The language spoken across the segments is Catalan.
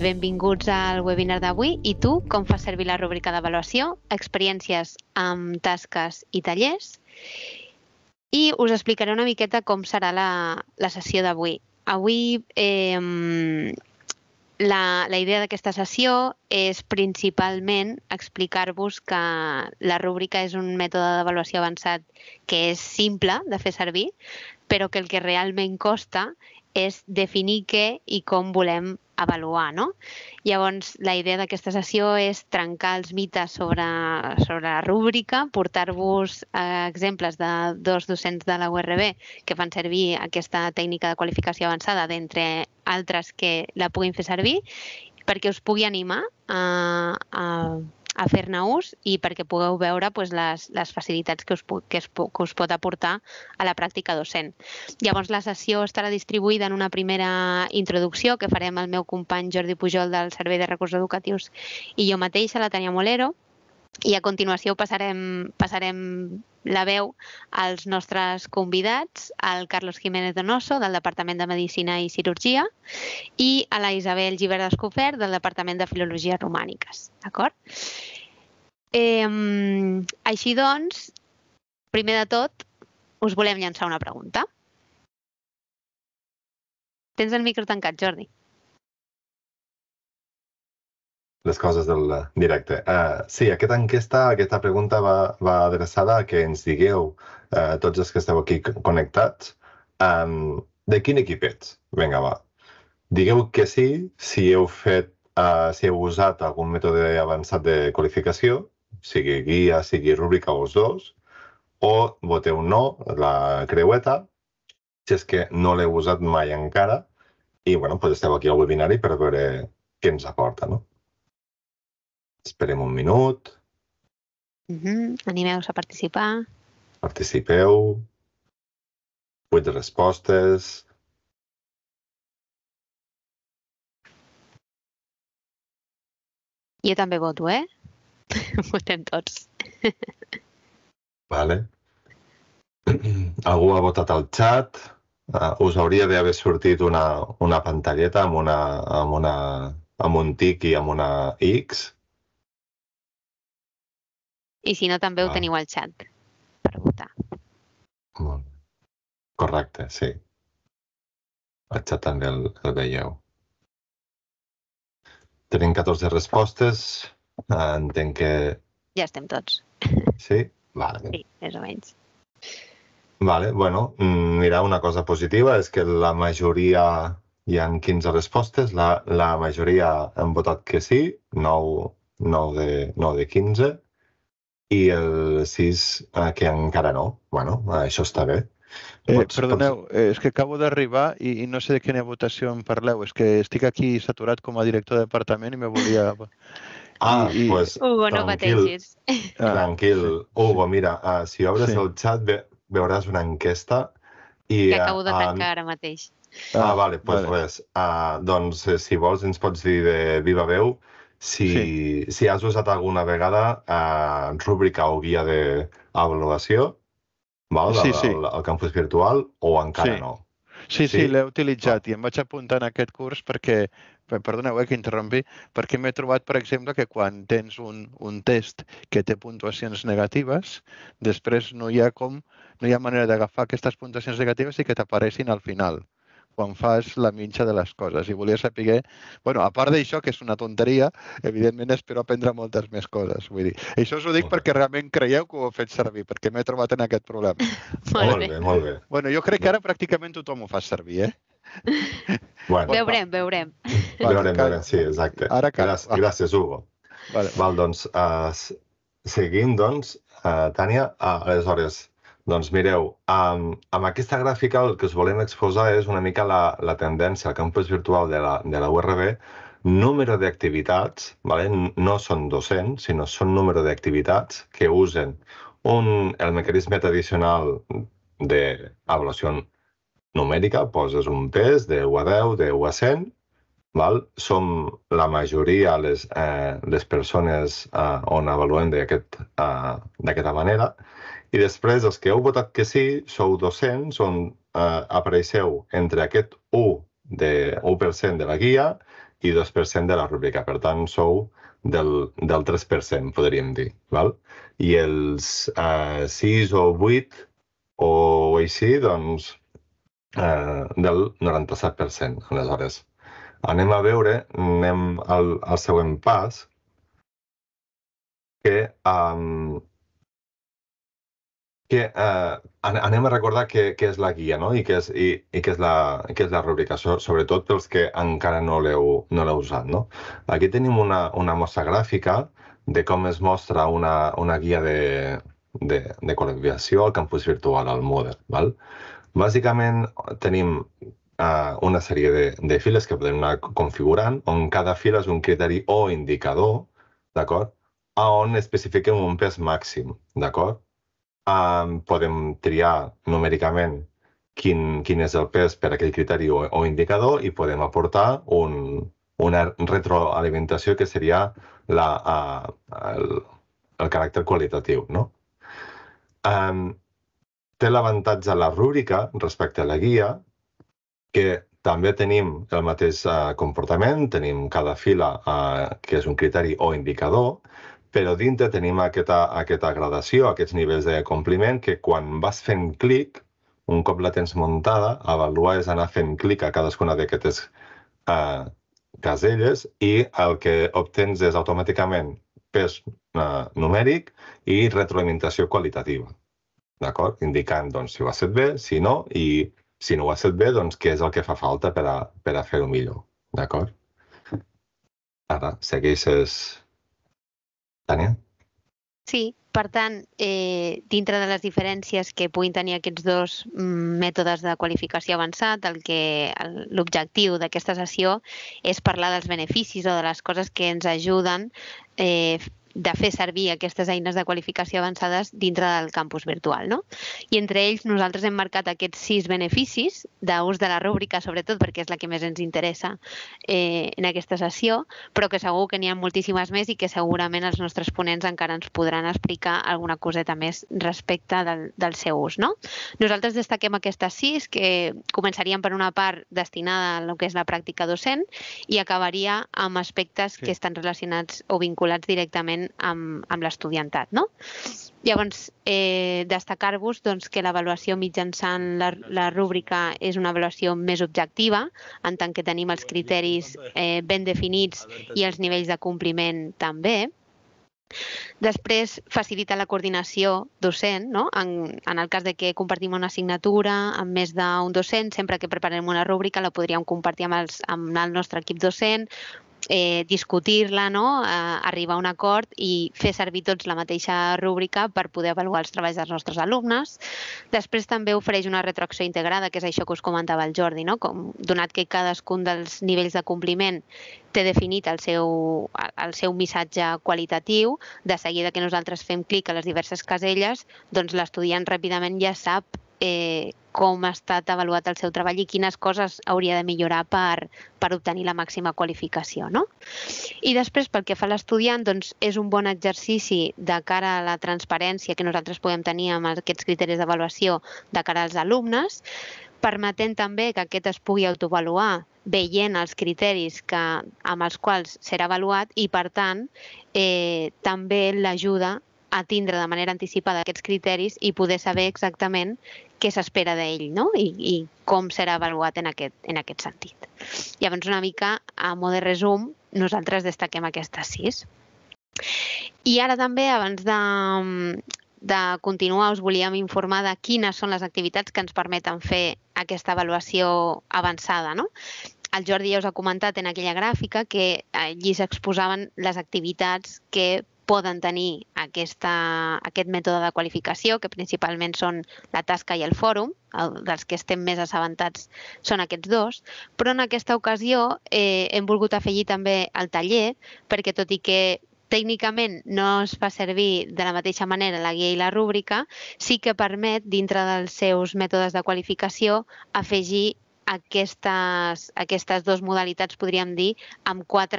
benvinguts al webinar d'avui. I tu, com fas servir la rúbrica d'avaluació, experiències amb tasques i tallers? I us explicaré una miqueta com serà la sessió d'avui. Avui la idea d'aquesta sessió és principalment explicar-vos que la rúbrica és un mètode d'avaluació avançat que és simple de fer servir, però que el que realment costa és definir què i com volem avaluar, no? Llavors, la idea d'aquesta sessió és trencar els mites sobre la rúbrica, portar-vos exemples de dos docents de la URB que fan servir aquesta tècnica de qualificació avançada d'entre altres que la puguin fer servir, perquè us pugui animar a fer-ne ús i perquè pugueu veure les facilitats que us pot aportar a la pràctica docent. Llavors, la sessió estarà distribuïda en una primera introducció que farem el meu company Jordi Pujol del Servei de Recursos Educatius i jo mateixa, la Tània Molero, i a continuació passarem la veu als nostres convidats, al Carlos Jiménez Donoso, del Departament de Medicina i Cirurgia, i a la Isabel Gibert Escofert, del Departament de Filologies Romàniques. D'acord? Així doncs, primer de tot, us volem llançar una pregunta. Tens el micro tancat, Jordi. Les coses del directe. Sí, aquesta pregunta va adreçada a que ens digueu, tots els que esteu aquí connectats, de quin equip ets? Vinga, va. Digueu que sí, si heu usat algun mètode avançat de qualificació, sigui guia, sigui rúbrica o els dos, o voteu no, la creueta, si és que no l'heu usat mai encara, i esteu aquí al webinari per veure què ens aporta, no? Esperem un minut. Animeu-vos a participar. Participeu. 8 respostes. Jo també voto, Votem tots. Vale. Algú ha votat al xat. Us hauria d'haver sortit una pantalleta amb un tic i amb una X. I si no, també ho teniu al xat per votar. Molt bé. Correcte, sí. Al xat també el veieu. Tenim 14 respostes. Entenc que... Ja estem tots. Sí? Vale. Sí, més o menys. Vale, mira, una cosa positiva és que la majoria, hi ha 15 respostes, la majoria han votat que sí, 9 de 15, i el 6 que encara no. Això està bé. Perdoneu, és que acabo d'arribar i no sé de quina votació em parleu. És que estic aquí saturat com a director de departament i me volia... Hugo, no pateixis. Tranquil. Hugo, mira, si obres el xat veuràs una enquesta i... Que acabo de tancar ara mateix. Vale, doncs res. Doncs, si vols, ens pots dir de viva veu si has usat alguna vegada rúbrica o guia d'avaluació al campus virtual o encara no. Sí, l'he utilitzat i em vaig apuntar en aquest curs perquè, perdoneu que interrompi, perquè m'he trobat, per exemple, que quan tens un test que té puntuacions negatives, després no hi ha manera d'agafar aquestes puntuacions negatives i que t'aparessin al final, quan fas la mitja de les coses. I volia saber, a part d'això, que és una tonteria, evidentment espero aprendre moltes més coses. Vull dir, això us ho dic perquè realment creieu que ho he fet servir, perquè m'he trobat en aquest problema. Molt bé, molt bé. Jo crec que ara pràcticament tothom ho fa servir, Veurem. Veurem, sí, exacte. Gràcies, Hugo. Doncs, seguint, Tània, aleshores, doncs mireu, amb aquesta gràfica el que us volem exposar és una mica la tendència al campus virtual de la URB, número d'activitats, no són docents, sinó són número d'activitats que usen el mecanisme tradicional d'avaluació numèrica, poses un test de 1 a 10, de 1 a 100, som la majoria les persones on avaluem d'aquesta manera, i després els que heu votat que sí, sou docents on apareixeu entre aquest 1 1% de la guia i 2% de la rúbrica. Per tant, sou del 3%, podríem dir. Val? I els 6 o 8 o així, doncs, del 97%. Aleshores, anem a veure, anem al següent pas, que anem a recordar què és la guia, no? I què és la rúbrica, sobretot pels que encara no l'heu usat, no? Aquí tenim una mostra gràfica de com es mostra una guia de qualificació al campus virtual, al Moodle, val? Bàsicament tenim una sèrie de files que podem anar configurant, on cada fila és un criteri o indicador, d'acord? On especifiquem un pes màxim, d'acord? Podem triar numèricament quin és el pes per a aquell criteri o indicador i podem aportar una retroalimentació que seria el caràcter qualitatiu, no? Té l'avantatge la rúbrica respecte a la guia, que també tenim el mateix comportament, tenim cada fila que és un criteri o indicador, però dintre tenim aquesta gradació, aquests nivells de compliment, que quan vas fent clic, un cop la tens muntada, avaluar és anar fent clic a cadascuna d'aquestes caselles i el que obtens és automàticament pes numèric i retroalimentació qualitativa, d'acord? Indicant doncs, si ho has fet bé, si no, i si no ho has fet bé, doncs què és el que fa falta per a fer-ho millor, d'acord? Ara, segueixes... Tània? Sí, per tant, dintre de les diferències que puguin tenir aquests dos mètodes de qualificació avançat, l'objectiu d'aquesta sessió és parlar dels beneficis o de les coses que ens ajuden de fer servir aquestes eines de qualificació avançades dintre del campus virtual, no? I entre ells nosaltres hem marcat aquests 6 beneficis d'ús de la rúbrica, sobretot perquè és la que més ens interessa en aquesta sessió, però que segur que n'hi ha moltíssimes més i que segurament els nostres ponents encara ens podran explicar alguna coseta més respecte del seu ús, no? Nosaltres destaquem aquestes 6, que començarien per una part destinada a lo que és la pràctica docent i acabaria amb aspectes que estan relacionats o vinculats directament amb l'estudiantat, no? Llavors, destacar-vos que l'avaluació mitjançant la rúbrica és una avaluació més objectiva, en tant que tenim els criteris ben definits i els nivells de compliment també. Després, facilita la coordinació docent, no? En el cas de que compartim una assignatura amb més d'un docent, sempre que preparem una rúbrica la podríem compartir amb el nostre equip docent, discutir-la, no? Arribar a un acord i fer servir tots la mateixa rúbrica per poder avaluar els treballs dels nostres alumnes. Després també ofereix una retroacció integrada, que és això que us comentava el Jordi, no? Donat que cadascun dels nivells de compliment té definit el seu missatge qualitatiu, de seguida que nosaltres fem clic a les diverses caselles, doncs l'estudiant ràpidament ja sap com ha estat avaluat el seu treball i quines coses hauria de millorar per obtenir la màxima qualificació, no? I després, pel que fa a l'estudiant, doncs és un bon exercici de cara a la transparència que nosaltres podem tenir amb aquests criteris d'avaluació de cara als alumnes, permetent també que aquest es pugui autoavaluar veient els criteris amb els quals serà avaluat i, per tant, també l'ajuda a tindre de manera anticipada aquests criteris i poder saber exactament què s'espera d'ell, no? I com serà avaluat en aquest sentit. Llavors, una mica, a mode de resum, nosaltres destaquem aquestes 6. I ara també, abans de continuar, us volíem informar de quines són les activitats que ens permeten fer aquesta avaluació avançada, no? El Jordi ja us ha comentat en aquella gràfica que allí s'exposaven les activitats que poden tenir aquest mètode de qualificació, que principalment són la tasca i el fòrum, dels que estem més assabentats són aquests dos, però en aquesta ocasió hem volgut afegir també el taller, perquè tot i que tècnicament no es fa servir de la mateixa manera la guia i la rúbrica, sí que permet, dintre dels seus mètodes de qualificació, afegir aquestes dues modalitats, podríem dir, amb 4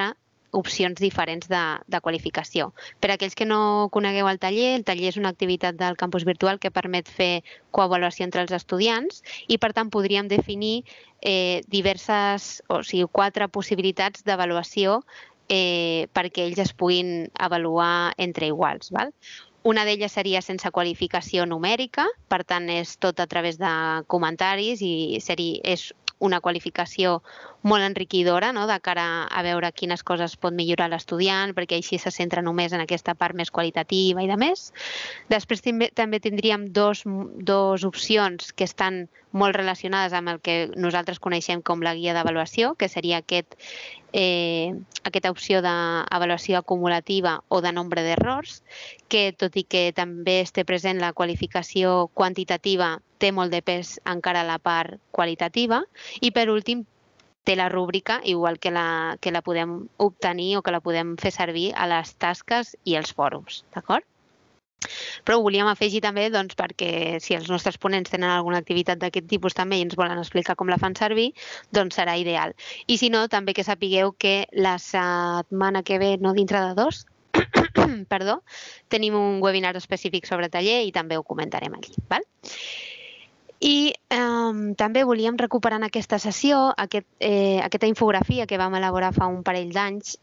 opcions diferents de qualificació. Per a aquells que no conegueu el taller és una activitat del campus virtual que permet fer coavaluació entre els estudiants i, per tant, podríem definir diverses, o sigui, 4 possibilitats d'avaluació perquè ells es puguin avaluar entre iguals. Una d'elles seria sense qualificació numèrica, per tant, és tot a través de comentaris i és una qualificació molt enriquidora de cara a veure quines coses pot millorar l'estudiant, perquè així se centra només en aquesta part més qualitativa i de més. Després també tindríem dos opcions que estan molt relacionades amb el que nosaltres coneixem com la guia d'avaluació, que seria aquesta opció d'avaluació acumulativa o de nombre d'errors, que tot i que també té present la qualificació quantitativa, té molt de pes encara la part qualitativa. I per últim, té la rúbrica, igual que la podem obtenir o que la podem fer servir a les tasques i els fòrums, d'acord? Però ho volíem afegir també perquè si els nostres ponents tenen alguna activitat d'aquest tipus també i ens volen explicar com la fan servir, doncs serà ideal. I si no, també que sapigueu que la setmana que ve, no dintre de 2, perdó, tenim un webinar específic sobre taller i també ho comentarem allí. I també volíem recuperar en aquesta sessió aquesta infografia que vam elaborar fa un parell d'anys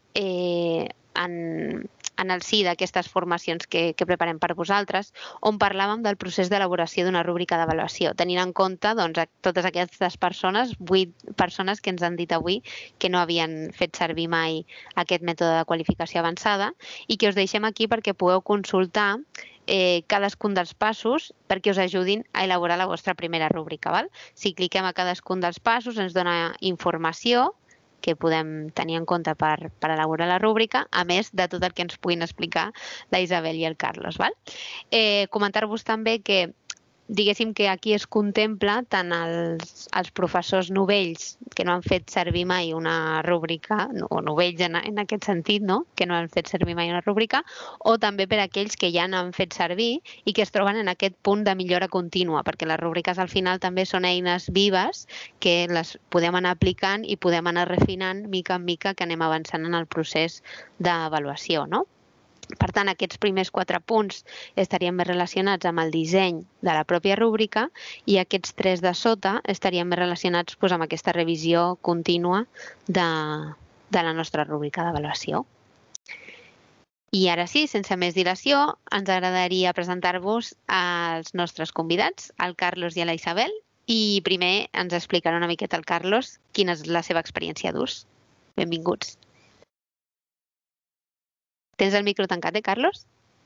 en el si d'aquestes formacions que preparem per vosaltres, on parlàvem del procés d'elaboració d'una rúbrica d'avaluació, tenint en compte totes aquestes persones, 8 persones que ens han dit avui que no havien fet servir mai aquest mètode de qualificació avançada i que us deixem aquí perquè pugueu consultar cadascun dels passos perquè us ajudin a elaborar la vostra primera rúbrica. Si cliquem a cadascun dels passos ens dona informació que podem tenir en compte per elaborar la rúbrica, a més de tot el que ens puguin explicar la Isabel i el Carlos. Comentar-vos també que diguéssim que aquí es contempla tant els professors novells que no han fet servir mai una rúbrica, o novells en aquest sentit, que no han fet servir mai una rúbrica, o també per aquells que ja n'han fet servir i que es troben en aquest punt de millora contínua, perquè les rúbriques al final també són eines vives que les podem anar aplicant i podem anar refinant mica en mica que anem avançant en el procés d'avaluació, Per tant, aquests primers 4 punts estarien més relacionats amb el disseny de la pròpia rúbrica i aquests 3 de sota estarien més relacionats amb aquesta revisió contínua de la nostra rúbrica d'avaluació. I ara sí, sense més dilació, ens agradaria presentar-vos als nostres convidats, al Carlos i a la Isabel, i primer ens explicarà una miqueta el Carlos quina és la seva experiència d'ús. Benvinguts. ¿Tienes el micro tancat, Carlos?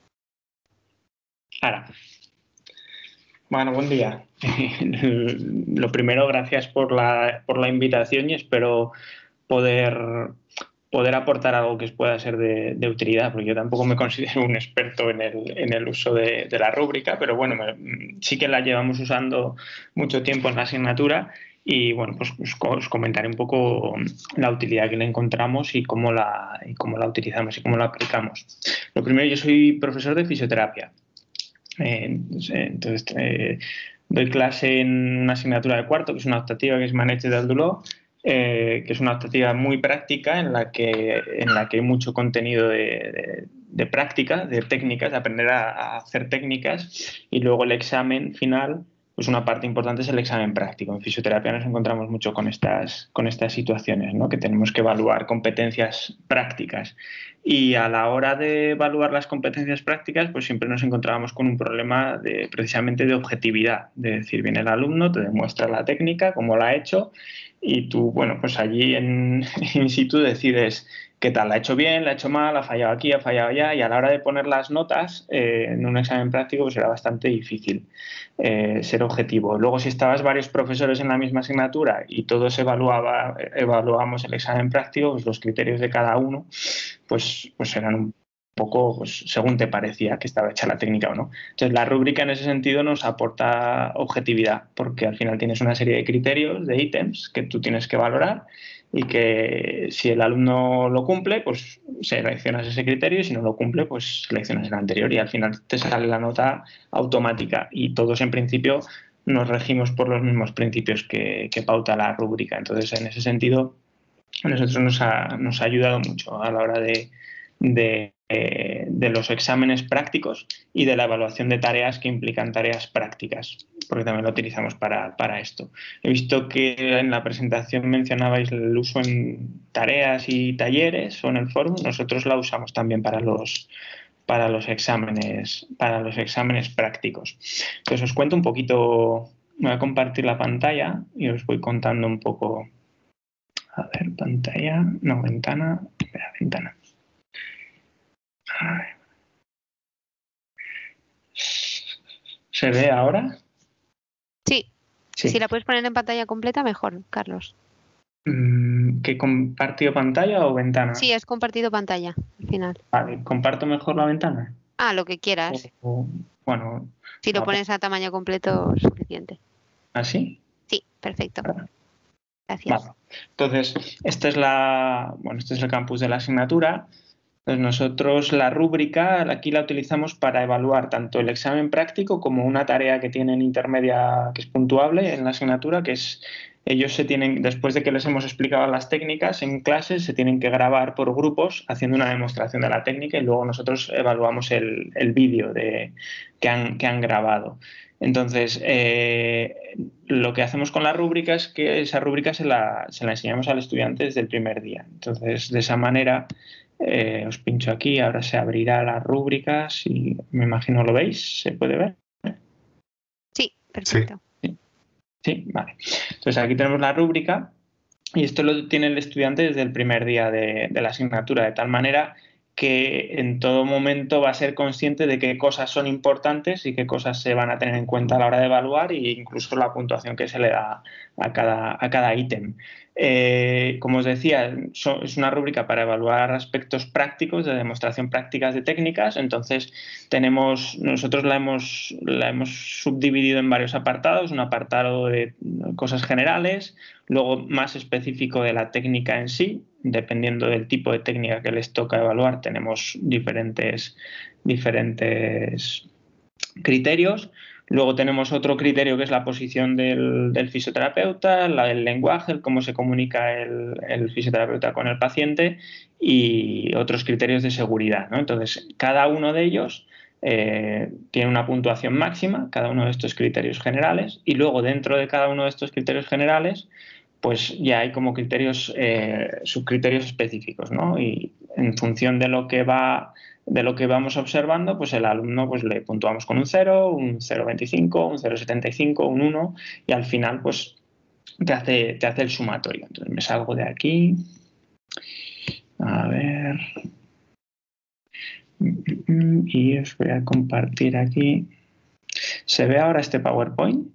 Ahora. Bueno, buen día. Lo primero, gracias por la invitación y espero poder aportar algo que os pueda ser de utilidad, porque yo tampoco me considero un experto en el uso de la rúbrica, pero bueno, sí que la llevamos usando mucho tiempo en la asignatura. Y bueno, pues os comentaré un poco la utilidad que le encontramos y cómo la utilizamos y cómo la aplicamos. Lo primero, yo soy profesor de fisioterapia. Entonces, doy clase en una asignatura de cuarto, que es una optativa que es Maneig del Dolor, que es una optativa muy práctica en la que hay mucho contenido de práctica, de técnicas, de aprender a hacer técnicas, y luego el examen final. Pues una parte importante es el examen práctico. En fisioterapia nos encontramos mucho con estas situaciones, que tenemos que evaluar competencias prácticas. Y a la hora de evaluar las competencias prácticas, pues siempre nos encontrábamos con un problema precisamente de objetividad. De decir, viene el alumno, te demuestra la técnica, cómo la ha hecho, y tú, bueno, pues allí in situ decides qué tal, la ha hecho bien, la ha hecho mal, ha fallado aquí, ha fallado allá, y a la hora de poner las notas en un examen práctico pues era bastante difícil ser objetivo. Luego, si estabas varios profesores en la misma asignatura y todos evaluábamos el examen práctico, pues los criterios de cada uno pues eran un poco pues, según te parecía que estaba hecha la técnica o no. Entonces, la rúbrica en ese sentido nos aporta objetividad, porque al final tienes una serie de criterios, de ítems que tú tienes que valorar, y que si el alumno lo cumple, pues seleccionas ese criterio, y si no lo cumple, pues seleccionas el anterior, y al final te sale la nota automática, y todos en principio nos regimos por los mismos principios que pauta la rúbrica. Entonces, en ese sentido, a nosotros nos ha ayudado mucho a la hora de los exámenes prácticos y de la evaluación de tareas que implican tareas prácticas, porque también lo utilizamos para esto. He visto que en la presentación mencionabais el uso en tareas y talleres o en el foro. Nosotros la usamos también para los exámenes prácticos. Entonces os cuento un poquito, voy a compartir la pantalla y os voy contando un poco. A ver, pantalla, no, ventana, espera, ventana. A ver. ¿Se ve ahora? Sí. Si la puedes poner en pantalla completa, mejor, Carlos. ¿Que compartido pantalla o ventana? Sí, es compartido pantalla, al final. Vale, ¿comparto mejor la ventana? Lo que quieras. Bueno. Si lo pones a tamaño completo, es suficiente. ¿Así? Sí, perfecto. Gracias. Vale. Entonces, este es el campus de la asignatura. Pues nosotros la rúbrica aquí la utilizamos para evaluar tanto el examen práctico como una tarea que tienen intermedia que es puntuable en la asignatura, que es ellos después de que les hemos explicado las técnicas en clases, se tienen que grabar por grupos haciendo una demostración de la técnica y luego nosotros evaluamos el vídeo que han grabado. Entonces, lo que hacemos con la rúbrica es que esa rúbrica se la enseñamos al estudiante desde el primer día. Entonces, de esa manera, os pincho aquí, ahora se abrirá la rúbrica, si me imagino lo veis, ¿se puede ver? Sí, perfecto. Sí, vale. Entonces, aquí tenemos la rúbrica y esto lo tiene el estudiante desde el primer día de la asignatura, de tal manera que en todo momento va a ser consciente de qué cosas son importantes y qué cosas se van a tener en cuenta a la hora de evaluar e incluso la puntuación que se le da a cada ítem. Como os decía, es una rúbrica para evaluar aspectos prácticos de demostración prácticas de técnicas. Entonces, nosotros la hemos subdividido en varios apartados. Un apartado de cosas generales, luego más específico de la técnica en sí. Dependiendo del tipo de técnica que les toca evaluar, tenemos diferentes criterios. Luego tenemos otro criterio que es la posición del fisioterapeuta, el lenguaje, cómo se comunica el fisioterapeuta con el paciente y otros criterios de seguridad, ¿no? Entonces, cada uno de ellos tiene una puntuación máxima, cada uno de estos criterios generales, y luego dentro de cada uno de estos criterios generales pues ya hay como subcriterios específicos, ¿no? Y en función de lo que vamos observando, pues el alumno pues le puntuamos con un 0, un 0,25, un 0,75, un 1 y al final pues te hace el sumatorio. Entonces me salgo de aquí. A ver. Y os voy a compartir aquí. ¿Se ve ahora este PowerPoint?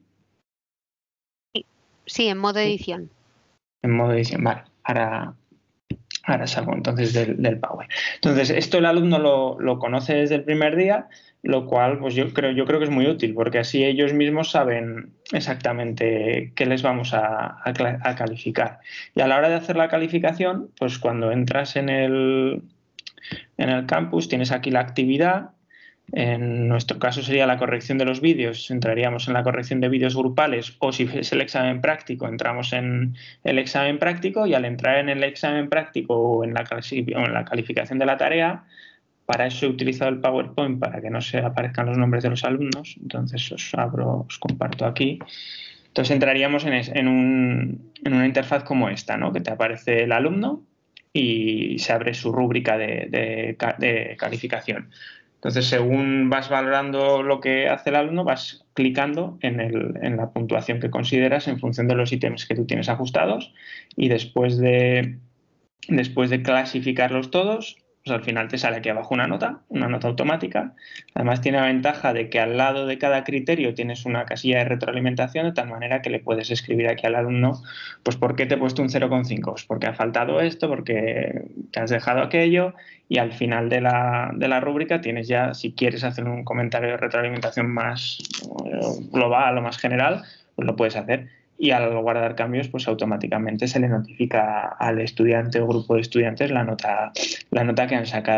Sí, en modo edición. En modo edición, vale. Ahora salgo entonces del Power. Entonces, esto el alumno lo conoce desde el primer día, lo cual pues yo creo que es muy útil, porque así ellos mismos saben exactamente qué les vamos a calificar. Y a la hora de hacer la calificación, pues cuando entras en el campus tienes aquí la actividad. En nuestro caso sería la corrección de los vídeos, entraríamos en la corrección de vídeos grupales, o si es el examen práctico, entramos en el examen práctico, y al entrar en el examen práctico o en la calificación de la tarea, para eso he utilizado el PowerPoint para que no se aparezcan los nombres de los alumnos. Entonces os comparto aquí. Entonces entraríamos en una interfaz como esta, ¿no? Que te aparece el alumno y se abre su rúbrica de calificación. Entonces, según vas valorando lo que hace el alumno, vas clicando en la puntuación que consideras en función de los ítems que tú tienes ajustados, y después de clasificarlos todos, pues al final te sale aquí abajo una nota automática. Además tiene la ventaja de que al lado de cada criterio tienes una casilla de retroalimentación, de tal manera que le puedes escribir aquí al alumno, pues ¿por qué te he puesto un 0,5? Pues porque ha faltado esto, porque te has dejado aquello, y al final de la rúbrica tienes ya, si quieres hacer un comentario de retroalimentación más global o más general, pues lo puedes hacer. Y al guardar cambios, pues automáticamente se le notifica al estudiante o grupo de estudiantes la nota que han sacado.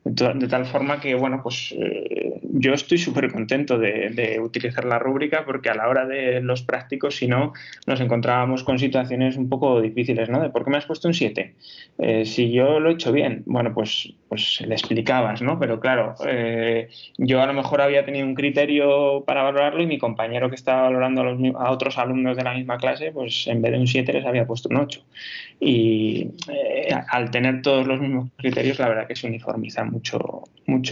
De tal forma que, bueno, pues yo estoy súper contento de utilizar la rúbrica porque a la hora de los prácticos, si no, nos encontrábamos con situaciones un poco difíciles, ¿no? De ¿por qué me has puesto un 7? Si yo lo he hecho bien, bueno, pues le explicabas, ¿no? Pero claro, yo a lo mejor había tenido un criterio para valorarlo y mi compañero que estaba valorando a otros alumnos de la misma clase, pues en vez de un 7 les había puesto un 8. Y al tener todos los mismos criterios, la verdad que se uniformiza mucho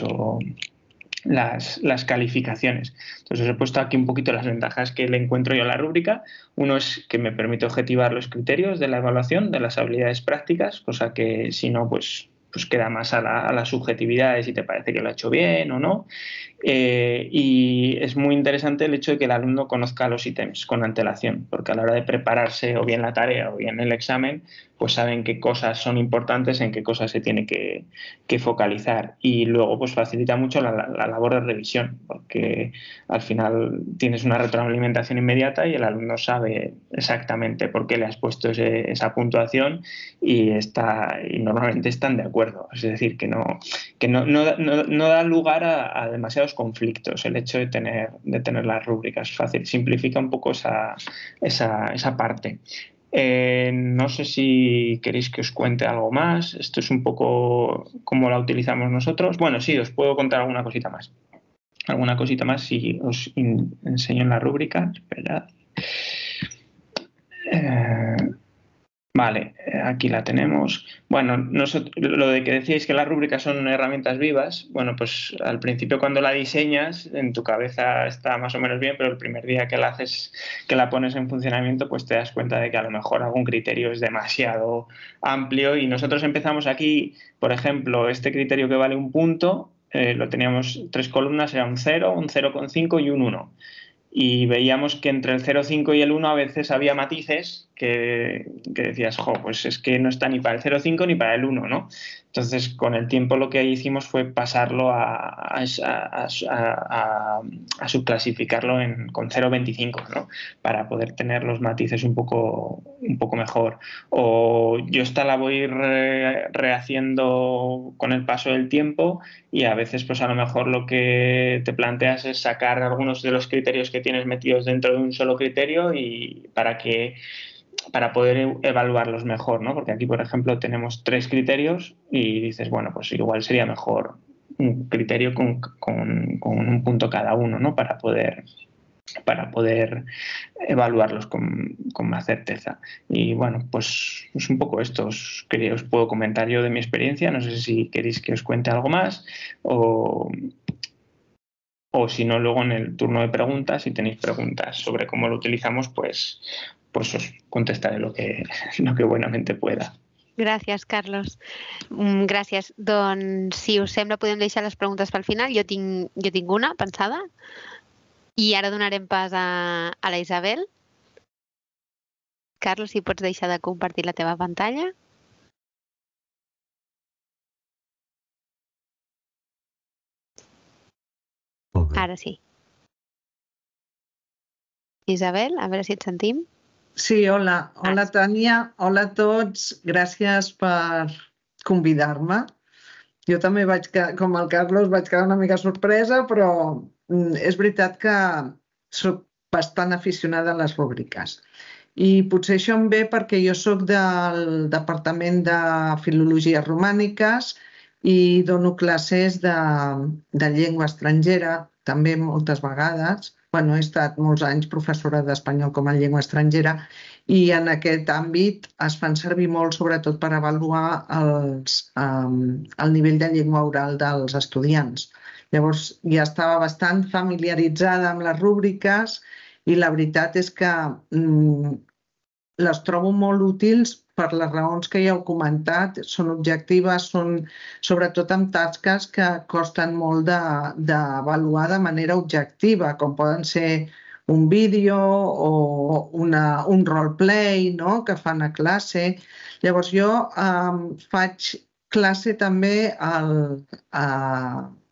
las calificaciones. Entonces os he puesto aquí un poquito las ventajas que le encuentro yo a la rúbrica. Uno es que me permite objetivar los criterios de la evaluación de las habilidades prácticas, cosa que si no, pues queda más a la subjetividad de si te parece que lo ha hecho bien o no. Y es muy interesante el hecho de que el alumno conozca los ítems con antelación, porque a la hora de prepararse o bien la tarea o bien el examen, pues saben qué cosas son importantes, en qué cosas se tiene que focalizar. Y luego pues facilita mucho la labor de revisión, porque al final tienes una retroalimentación inmediata y el alumno sabe exactamente por qué le has puesto esa puntuación y normalmente están de acuerdo. Es decir, que no da lugar a demasiados conflictos el hecho de tener las rúbricas. Fácil, simplifica un poco esa parte. No sé si queréis que os cuente algo más. Esto es un poco cómo la utilizamos nosotros. Bueno, sí, os puedo contar alguna cosita más. Alguna cosita más si os enseño en la rúbrica. Esperad. Vale, aquí la tenemos. Bueno, lo de que decíais que las rúbricas son herramientas vivas, bueno, pues al principio cuando la diseñas, en tu cabeza está más o menos bien, pero el primer día que la pones en funcionamiento, pues te das cuenta de que a lo mejor algún criterio es demasiado amplio y nosotros empezamos aquí, por ejemplo, este criterio que vale un punto, lo teníamos 3 columnas, era un 0, un 0,5 y un 1. Y veíamos que entre el 0,5 y el 1 a veces había matices que decías, pues es que no está ni para el 0,5 ni para el 1, ¿no? Entonces, con el tiempo lo que hicimos fue pasarlo a subclasificarlo con 0,25, ¿no? Para poder tener los matices un poco mejor. O yo esta la voy rehaciendo con el paso del tiempo y a veces pues a lo mejor lo que te planteas es sacar algunos de los criterios que tienes metidos dentro de un solo criterio y para poder evaluarlos mejor, ¿no? Porque aquí, por ejemplo, tenemos 3 criterios y dices, bueno, pues igual sería mejor un criterio con un punto cada uno, ¿no? Para poder evaluarlos con más certeza. Y bueno, pues es un poco esto. Os puedo comentar yo de mi experiencia. No sé si queréis que os cuente algo más o si no, luego en el turno de preguntas, si tenéis preguntas sobre cómo lo utilizamos, pues os contestaré lo que buenamente pueda. Gràcies, Carlos. Gràcies. Doncs, si us sembla, podem deixar les preguntes pel final. Jo tinc una pensada i ara donarem pas a la Isabel. Carlos, si pots deixar de compartir la teva pantalla. Ara sí. Isabel, a veure si et sentim. Sí, hola. Hola, Tània. Hola a tots. Gràcies per convidar-me. Jo també com el Carlos, vaig quedar una mica sorpresa, però és veritat que soc bastant aficionada a les rúbriques. I potser això em ve perquè jo soc del Departament de Filologies Romàniques i dono classes de llengua estrangera, també moltes vegades. Bueno, he estat molts anys professora d'espanyol com a llengua estrangera i en aquest àmbit es fan servir molt, sobretot per avaluar el nivell de llengua oral dels estudiants. Llavors, ja estava bastant familiaritzada amb les rúbriques i la veritat és que les trobo molt útils per les raons que ja heu comentat. Són objectives, són sobretot amb tasques que costen molt d'avaluar de manera objectiva, com poden ser un vídeo o un roleplay que fan a classe. Llavors jo faig classe també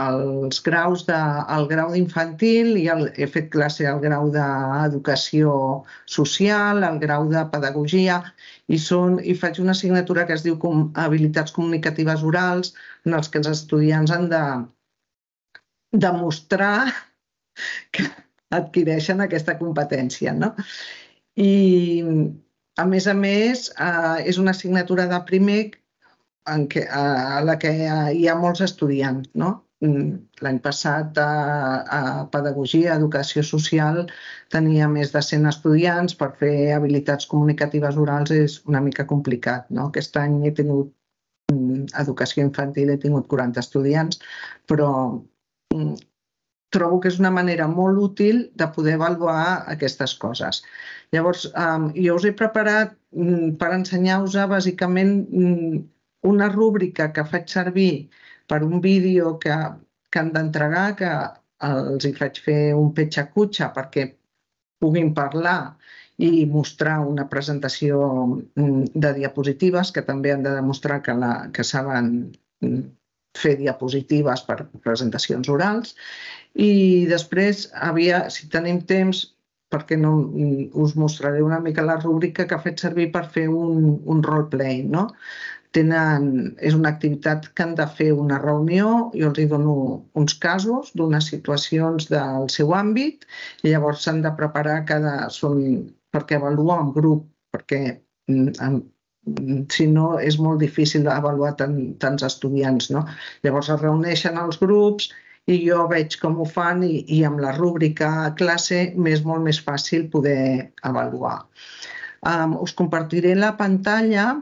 el grau d'infantil i he fet classe al grau d'educació social, al grau de pedagogia i faig una assignatura que es diu habilitats comunicatives orals en els que els estudiants han de demostrar que adquireixen aquesta competència, no? I, a més, és una assignatura de primer a la que hi ha molts estudiants, no? L'any passat a Pedagogia, Educació Social, tenia més de 100 estudiants. Per fer habilitats comunicatives orals és una mica complicat, no? Aquest any he tingut Educació Infantil, he tingut 40 estudiants, però trobo que és una manera molt útil de poder avaluar aquestes coses. Llavors, jo us he preparat per ensenyar-vos bàsicament una rúbrica que faig servir per un vídeo que han d'entregar, que els hi faig fer un petxa-cutxa perquè puguin parlar i mostrar una presentació de diapositives, que també han de demostrar que saben fer diapositives per presentacions orals. I després, si tenim temps, perquè us mostraré una mica la rúbrica que he fet servir per fer un roleplay, no? És una activitat que han de fer una reunió, jo els dono uns casos d'unes situacions del seu àmbit i llavors s'han de preparar perquè avalua en grup, perquè si no és molt difícil avaluar tants estudiants, no? Llavors es reuneixen els grups i jo veig com ho fan i amb la rúbrica a classe m'és molt més fàcil poder avaluar. Us compartiré la pantalla.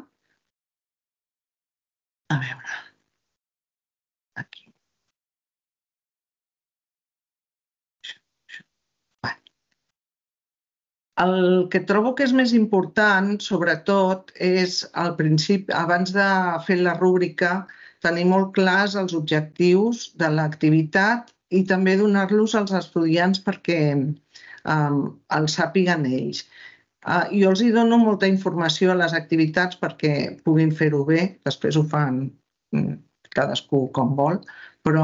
A veure, aquí. El que trobo que és més important, sobretot, és al principi, abans de fer la rúbrica, tenir molt clars els objectius de l'activitat i també donar-los als estudiants perquè els sàpiguen ells. Jo els dono molta informació a les activitats perquè puguin fer-ho bé, després ho fan cadascú com vol, però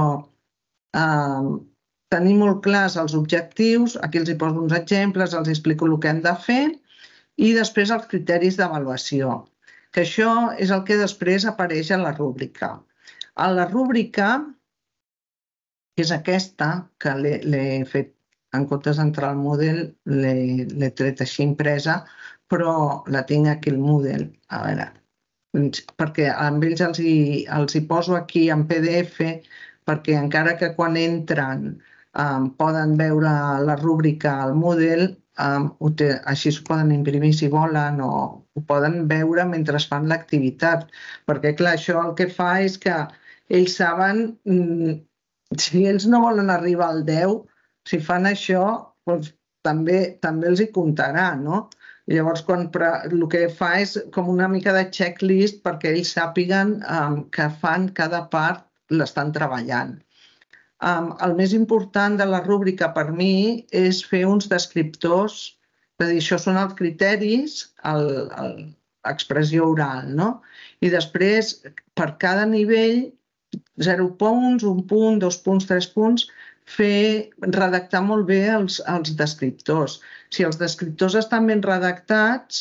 tenir molt clars els objectius, aquí els poso uns exemples, els explico el que hem de fer i després els criteris d'avaluació, que això és el que després apareix a la rúbrica. A la rúbrica, que és aquesta, que l'he fet en comptes d'entrar al Moodle, l'he tret així impresa, però la tinc aquí al Moodle. A veure, perquè amb ells els hi poso aquí en PDF, perquè encara que quan entren poden veure la rúbrica al Moodle, així s'ho poden imprimir si volen o ho poden veure mentre fan l'activitat. Perquè, clar, això el que fa és que ells saben, si ells no volen arribar al 10, si fan això, també els hi comptarà, no? Llavors, el que fa és com una mica de checklist perquè ells sàpiguen que fan cada part, l'estan treballant. El més important de la rúbrica per mi és fer uns descriptors, és a dir, això són els criteris, l'expressió oral, no? I després, per cada nivell, 0 punts, 1 punt, 2 punts, 3 punts, redactar molt bé els descriptors. Si els descriptors estan ben redactats,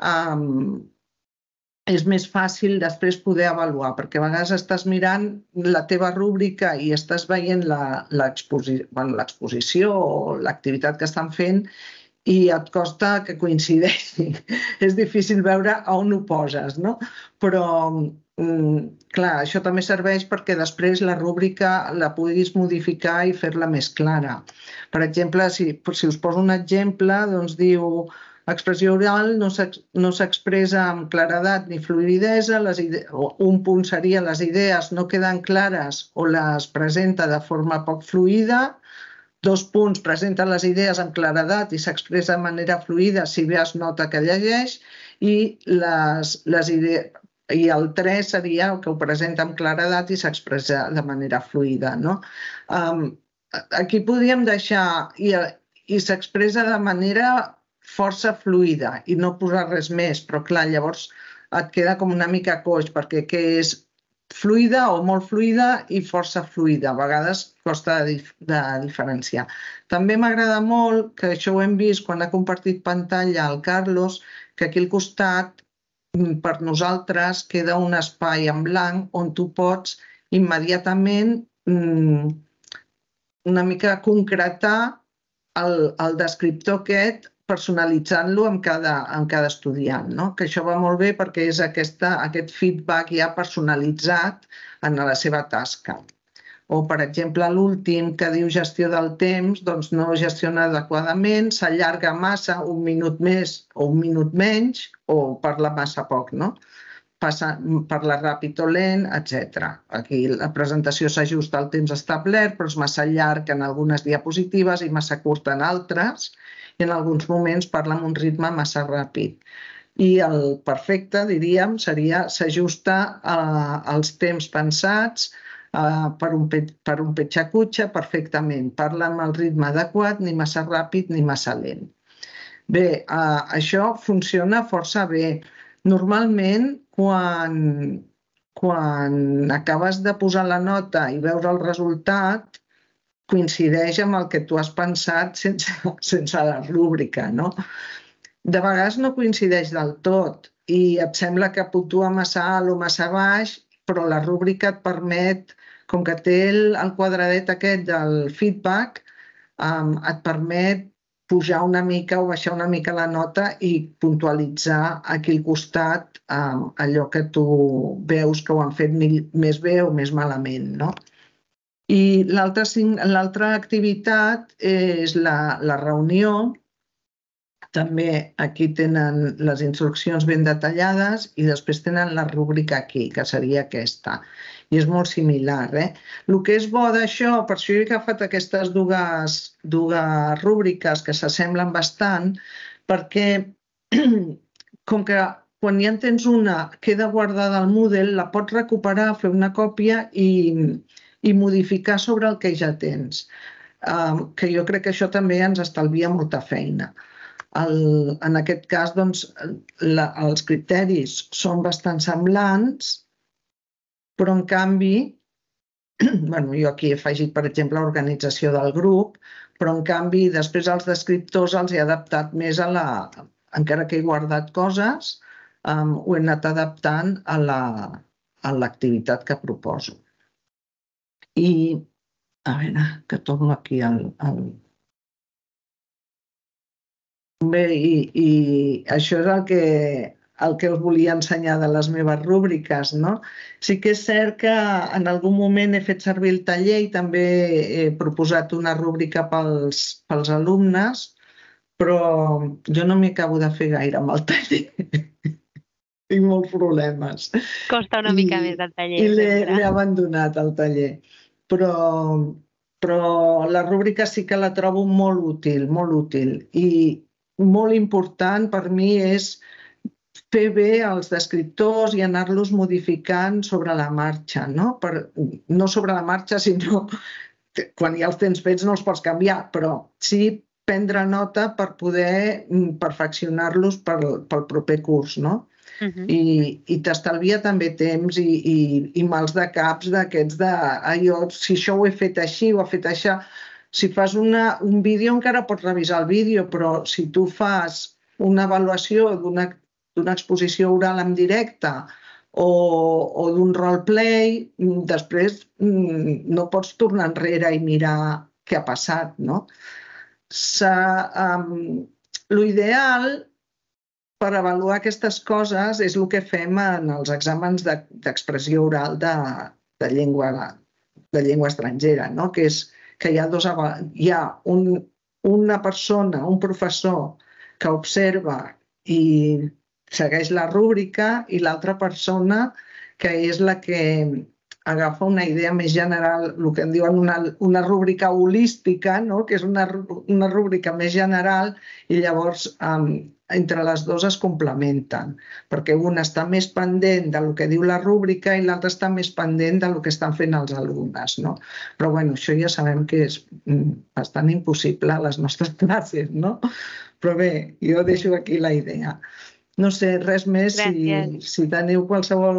és més fàcil després poder avaluar, perquè a vegades estàs mirant la teva rúbrica i estàs veient l'exposició o l'activitat que estan fent i et costa que coincideixi. És difícil veure on ho poses, no? Però, clar, això també serveix perquè després la rúbrica la puguis modificar i fer-la més clara. Per exemple, si us poso un exemple, doncs diu expressió oral no s'expressa amb claredat ni fluïdesa, un punt seria les idees no queden clares o les presenta de forma poc fluida, 2 punts presenta les idees amb claredat i s'expressa de manera fluida si bé es nota que llegeix i el 3 seria el que ho presenta amb claredat i s'expressa de manera fluida. Aquí podríem deixar i s'expressa de manera força fluida i no posar res més, però clar, llavors et queda com una mica coix perquè què és fluida o molt fluida i força fluida. A vegades costa de diferenciar. També m'agrada molt, que això ho hem vist quan ha compartit pantalla el Carlos, que aquí al costat, per nosaltres, queda un espai en blanc on tu pots immediatament una mica concretar el descriptor aquest personalitzant-lo amb cada estudiant, no? Que això va molt bé perquè és aquest feedback ja personalitzat en la seva tasca. O, per exemple, l'últim que diu gestió del temps, doncs no gestiona adequadament, s'allarga massa, un minut més o un minut menys, o parla massa poc, no? Parla ràpid o lent, etc. Aquí la presentació s'ajusta al temps establert, però és massa llarg en algunes diapositives i massa curt en altres, i en alguns moments parla amb un ritme massa ràpid. I el perfecte, diríem, s'ajusta als temps pensats per un petxacutxa perfectament. Parla amb el ritme adequat, ni massa ràpid ni massa lent. Bé, això funciona força bé. Normalment, quan acabes de posar la nota i veus el resultat, coincideix amb el que tu has pensat sense la rúbrica, no? De vegades no coincideix del tot i et sembla que puntua massa alt o massa baix, però la rúbrica et permet, com que té el quadradet aquest del feedback, et permet pujar una mica o baixar una mica la nota i puntualitzar aquí al costat allò que tu veus que ho han fet més bé o més malament, no? I l'altra activitat és la reunió. També aquí tenen les instruccions ben detallades i després tenen la rúbrica aquí, que seria aquesta. I és molt similar. El que és bo d'això, per això he agafat aquestes dues rúbriques que s'assemblen bastant, perquè com que quan ja en tens una, queda guardada al Moodle, la pots recuperar, fer una còpia i modificar sobre el que ja tens. Que jo crec que això també ens estalvia molta feina. En aquest cas, doncs, els criteris són bastant semblants, però en canvi, jo aquí he afegit, per exemple, l'organització del grup, però en canvi després els descriptors els he adaptat més encara que he guardat coses, ho he anat adaptant a l'activitat que proposo. I, a veure, que torno aquí al... Bé, i això és el que us volia ensenyar de les meves rúbriques, no? Sí que és cert que en algun moment he fet servir el taller i també he proposat una rúbrica pels alumnes, però jo no m'hi acabo de fer gaire amb el taller. Tinc molts problemes. Costa una mica més el taller. I l'he abandonat, el taller. Però la rúbrica sí que la trobo molt útil, molt útil. I molt important per mi és fer bé els descriptors i anar-los modificant sobre la marxa, no? No sobre la marxa, sinó quan ja els tens fets no els pots canviar, però sí prendre nota per poder perfeccionar-los pel proper curs, no? I t'estalvia també temps i mals de caps d'aquests si això ho he fet així, ho he fet això. Si fas un vídeo encara pots revisar el vídeo, però si tu fas una avaluació d'una exposició oral en directe o d'un roleplay, després no pots tornar enrere i mirar què ha passat, no? L'ideal per avaluar aquestes coses és el que fem en els exàmens d'expressió oral de llengua estrangera, no? Que és que hi ha una persona, un professor, que observa i segueix la rúbrica i l'altra persona que és la que agafa una idea més general, el que en diuen una rúbrica holística, que és una rúbrica més general i llavors entre les dues es complementen, perquè un està més pendent del que diu la rúbrica i l'altre està més pendent del que estan fent els alumnes. Però això ja sabem que és bastant impossible a les nostres classes, no? Però bé, jo deixo aquí la idea. No sé, res més, si teniu qualsevol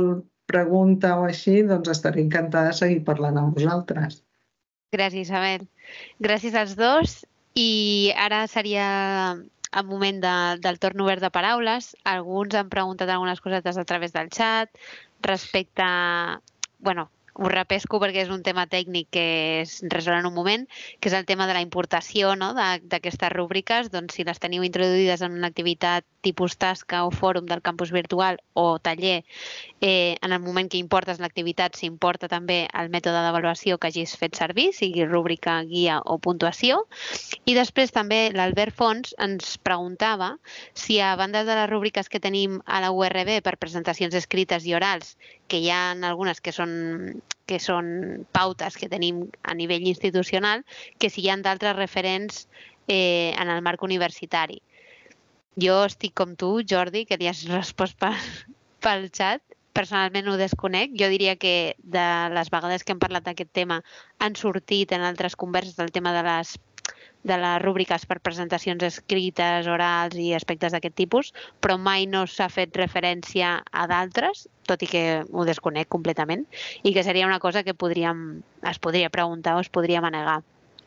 pregunta o així, doncs estaré encantada de seguir parlant amb vosaltres. Gràcies, Isabel. Gràcies als dos. I ara seria el moment del torn obert de paraules. Alguns han preguntat algunes cosetes a través del xat respecte a... Ho repesco perquè és un tema tècnic que es resol en un moment, que és el tema de la importació d'aquestes rúbriques. Doncs si les teniu introduïdes en una activitat tipus tasca o fòrum del campus virtual o taller, en el moment que importes l'activitat s'importa també el mètode d'avaluació que hagis fet servir, sigui rúbrica, guia o puntuació. I després també l'Albert Fons ens preguntava si a banda de les rúbriques que tenim a la URB per presentacions escrites i orals, que hi ha algunes que són pautes que tenim a nivell institucional, que si hi ha d'altres referents en el marc universitari. Jo estic com tu, Jordi, que li has respost pel xat. Personalment ho desconec. Jo diria que de les vegades que hem parlat d'aquest tema han sortit en altres converses el tema de les rúbriques per presentacions escrites, orals i aspectes d'aquest tipus, però mai no s'ha fet referència a d'altres, tot i que ho desconec completament, i que seria una cosa que es podria preguntar o es podria manegar.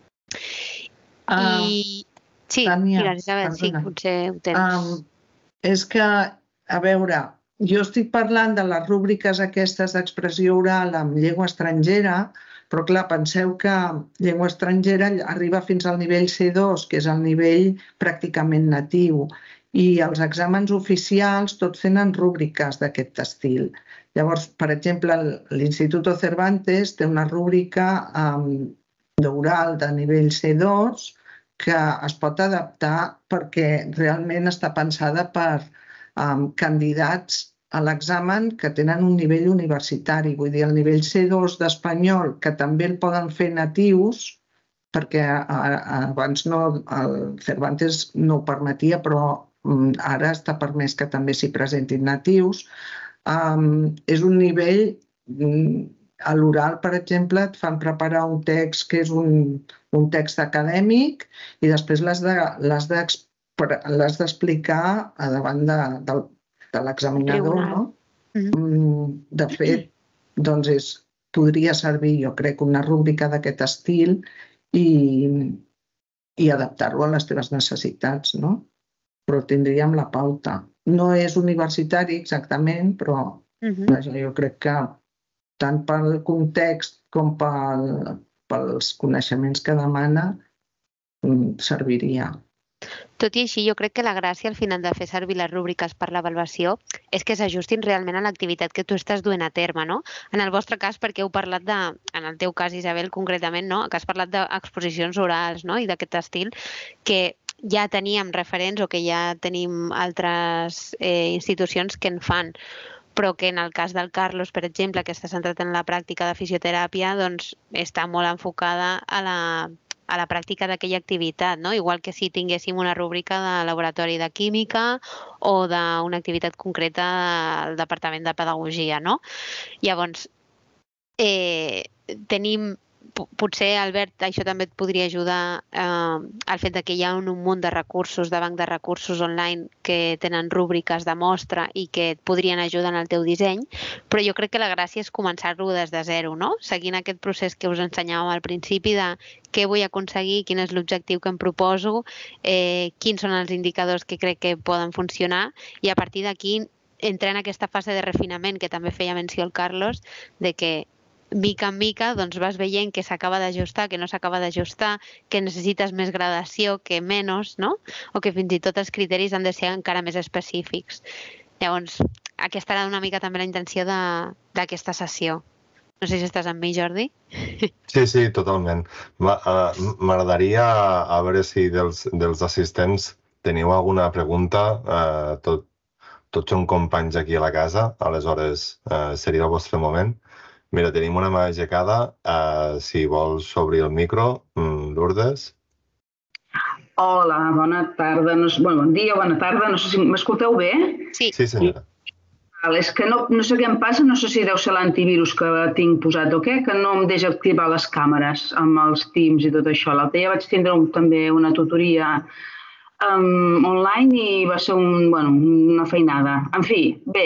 Sí, Tània, Isabel, sí, potser ho tens. És que, a veure, jo estic parlant de les rúbriques aquestes d'expressió oral en llengua estrangera, però clar, penseu que llengua estrangera arriba fins al nivell C2, que és el nivell pràcticament natiu, i els exàmens oficials tots tenen rúbriques d'aquest estil. Llavors, per exemple, l'Instituto Cervantes té una rúbrica d'oral de nivell C2 que es pot adaptar perquè realment està pensada per candidats a l'examen que tenen un nivell universitari. Vull dir, el nivell C2 d'espanyol, que també el poden fer natius, perquè abans el Cervantes no ho permetia, però ara està permès que també s'hi presentin natius. És un nivell... A l'oral, per exemple, et fan preparar un text que és un text acadèmic i després l'has d'explicar davant de l'examinador, no? De fet, doncs podria servir, jo crec, una rúbrica d'aquest estil i adaptar-lo a les teves necessitats, no? Però tindríem la pauta. No és universitari exactament, però jo crec que tant pel context com pels coneixements que demana serviria. Tot i així, jo crec que la gràcia al final de fer servir les rúbriques per l'avaluació és que s'ajustin realment a l'activitat que tu estàs duent a terme, no? En el vostre cas, perquè heu parlat en el teu cas, Isabel, concretament, no? Que has parlat d'exposicions orals, no? I d'aquest estil que ja teníem referents o que ja tenim altres institucions que en fan, però que en el cas del Carlos, per exemple, que està centrat en la pràctica de fisioteràpia, doncs està molt enfocada a la pràctica d'aquella activitat, no? Igual que si tinguéssim una rúbrica de laboratori de química o d'una activitat concreta del Departament de Pedagogia, no? Llavors, tenim... Potser, Albert, això també et podria ajudar al fet que hi ha un munt de recursos, de banc de recursos online que tenen rúbriques de mostra i que et podrien ajudar en el teu disseny, però jo crec que la gràcia és començar-lo des de zero, no? Seguint aquest procés que us ensenyàvem al principi de què vull aconseguir, quin és l'objectiu que em proposo, quins són els indicadors que crec que poden funcionar i a partir d'aquí entrar en aquesta fase de refinament que també feia menció el Carlos, de que mica en mica doncs vas veient que s'acaba d'ajustar, que no s'acaba d'ajustar, que necessites més gradació, que menys, no? O que fins i tot els criteris han de ser encara més específics. Llavors, aquesta era una mica també la intenció d'aquesta sessió. No sé si estàs amb mi, Jordi. Sí, totalment. M'agradaria a veure si dels assistents teniu alguna pregunta. Tots són companys aquí a la casa, aleshores seria el vostre moment. Mira, tenim una mà aixecada. Si vols obrir el micro, Lourdes. Hola, bona tarda. Bon dia, bona tarda. No sé si m'escolteu bé? Sí, senyora. És que no sé què em passa, no sé si deu ser l'antivirus que tinc posat o què, que no em deixa activar les càmeres amb els Teams i tot això. L'altre dia vaig tindre també una tutoria online i va ser una feinada. En fi, bé,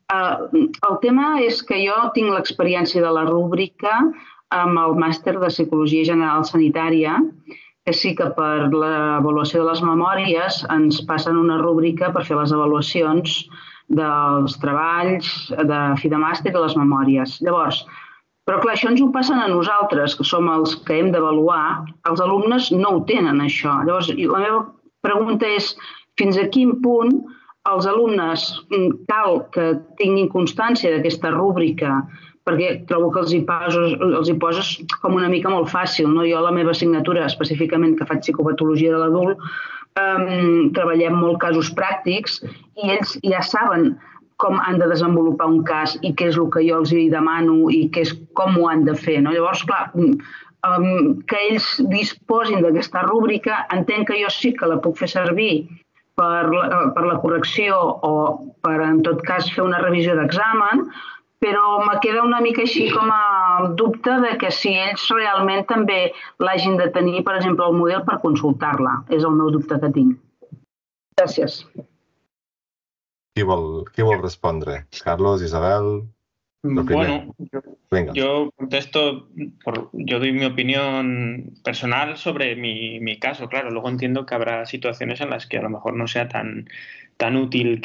El tema és que jo tinc l'experiència de la rúbrica amb el màster de Psicologia General Sanitària, que sí que per l'avaluació de les memòries ens passen una rúbrica per fer les avaluacions dels treballs de fi de màster i les memòries. Llavors, però clar, això ens ho passen a nosaltres, que som els que hem d'avaluar. Els alumnes no ho tenen, això. Llavors, la meva pregunta és fins a quin punt els alumnes cal que tinguin constància d'aquesta rúbrica, perquè trobo que els hi poses com una mica molt fàcil. No? Jo a la meva assignatura, específicament que faig psicopatologia de l'adult, treballem molt casos pràctics i ells ja saben com han de desenvolupar un cas i què és el que jo els demano i com ho han de fer. No? Llavors, clar, que ells disposin d'aquesta rúbrica, entenc que jo sí que la puc fer servir per la correcció o per, en tot cas, fer una revisió d'examen, però me queda una mica així com a dubte de que si ells realment també l'hagin de tenir, per exemple, el model per consultar-la. És el meu dubte que tinc. Gràcies. Qui vol respondre? Carlos, Isabel... Bueno, yo contesto, yo doy mi opinión personal sobre mi caso. Claro, luego entiendo que habrá situaciones en las que a lo mejor no sea tan útil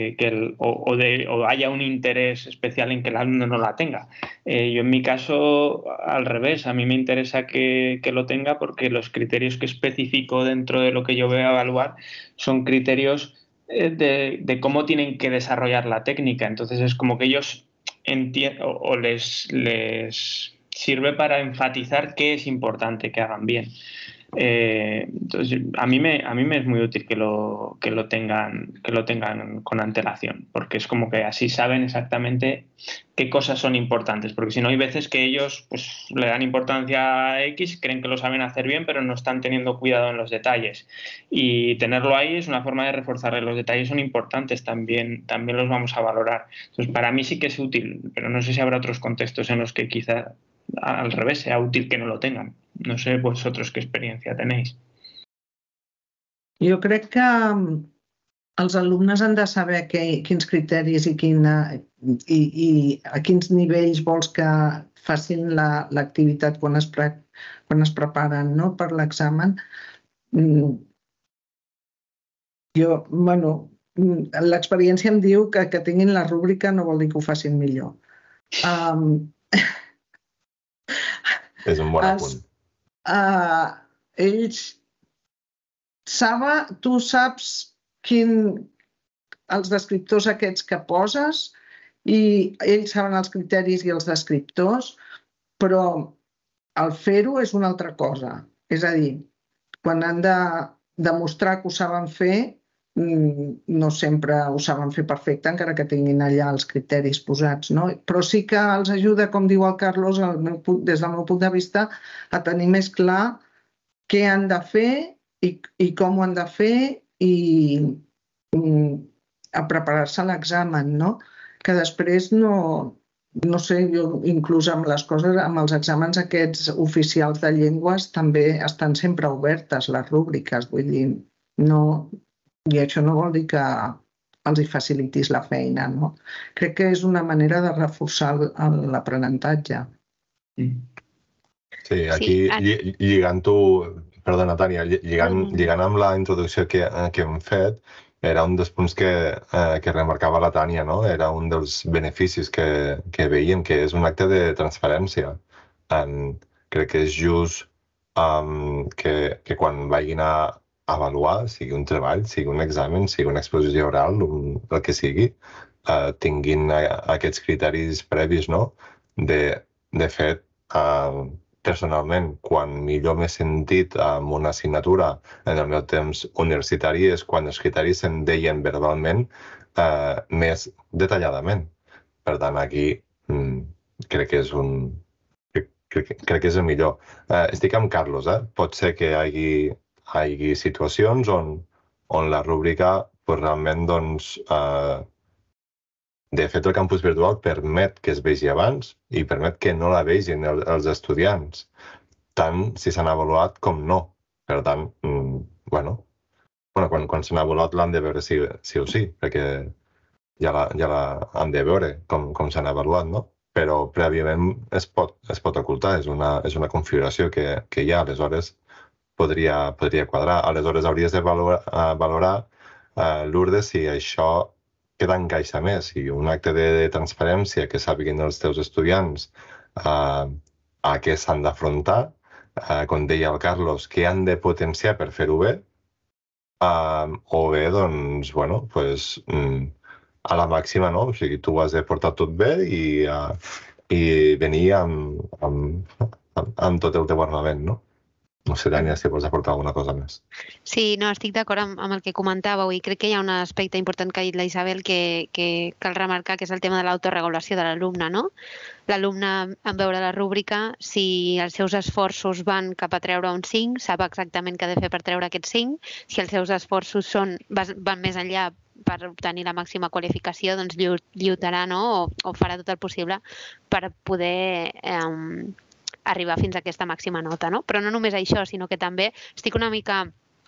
o haya un interés especial en que el alumno no la tenga. Yo en mi caso, al revés, a mí me interesa que lo tenga porque los criterios que especifico dentro de lo que yo voy a evaluar son criterios de cómo tienen que desarrollar la técnica. Entonces es como que ellos o les sirve para enfatizar qué es importante que hagan bien. Entonces, a mí me es muy útil que lo tengan con antelación, porque es como que así saben exactamente qué cosas son importantes, porque si no hay veces que ellos pues le dan importancia a X, creen que lo saben hacer bien, pero no están teniendo cuidado en los detalles. Y tenerlo ahí es una forma de reforzarle. Los detalles son importantes, también los vamos a valorar. Entonces, para mí sí que es útil, pero no sé si habrá otros contextos en los que quizá al revés sea útil que no lo tengan. No sé vosotros qué experiencia tenéis. Jo crec que els alumnes han de saber quins criteris i a quins nivells vols que facin l'activitat quan es preparen per l'examen. L'experiència em diu que tinguin la rúbrica no vol dir que ho facin millor. És un bon apunt. Tu saps els descriptors aquests que poses i ells saben els criteris i els descriptors, però el fer-ho és una altra cosa. És a dir, quan han de demostrar que ho saben fer, no sempre ho saben fer perfecte, encara que tinguin allà els criteris posats, no? Però sí que els ajuda, com diu el Carlos, des del meu punt de vista, a tenir més clar què han de fer i com ho han de fer i a preparar-se a l'examen, no? Que després no sé, jo inclús amb les coses, amb els exàmens aquests oficials de llengües també estan sempre obertes les rúbriques, vull dir, no... I això no vol dir que els hi facilitis la feina, no? Crec que és una manera de reforçar l'aprenentatge. Sí, aquí lligant-ho, perdona Tània, lligant amb la introducció que hem fet, era un dels punts que remarcava la Tània, no? Era un dels beneficis que veiem, que és un acte de transparència. Crec que és just que quan vagin a avaluar, sigui un treball, sigui un examen, sigui una exposició oral, el que sigui, tinguin aquests criteris previs, no? De fet, personalment, quan millor m'he sentit en una assignatura en el meu temps universitari és quan els criteris se'n deien verbalment més detalladament. Per tant, aquí crec que és el millor. Estic amb Carlos, pot ser que hi hagi situacions on la rúbrica realment, de fet, el campus virtual permet que es vegi abans i permet que no la vegin els estudiants, tant si s'han avaluat com no. Per tant, quan s'han avaluat l'han de veure sí o sí, perquè ja l'hem de veure com s'han avaluat, no? Però prèviament es pot ocultar, és una configuració que hi ha, aleshores podria quadrar. Aleshores hauries de valorar, Lourdes, si això queda encaixa més, si un acte de transparència que sàpiguen els teus estudiants a què s'han d'afrontar, com deia el Carlos, què han de potenciar per fer-ho bé, o bé, doncs, bueno, a la màxima, no? O sigui, tu has de portar tot bé i venir amb tot el teu armament, no? No sé, Tània, si vols aportar alguna cosa més. Sí, no, estic d'acord amb el que comentàveu i crec que hi ha un aspecte important que ha dit la Isabel que cal remarcar, que és el tema de l'autoregulació de l'alumne, no? L'alumne, en veure la rúbrica, si els seus esforços van cap a treure un 5, sap exactament què ha de fer per treure aquest 5. Si els seus esforços van més enllà per obtenir la màxima qualificació, doncs lluitarà, no? O farà tot el possible per poder arribar fins a aquesta màxima nota, no? Però no només això, sinó que també estic una mica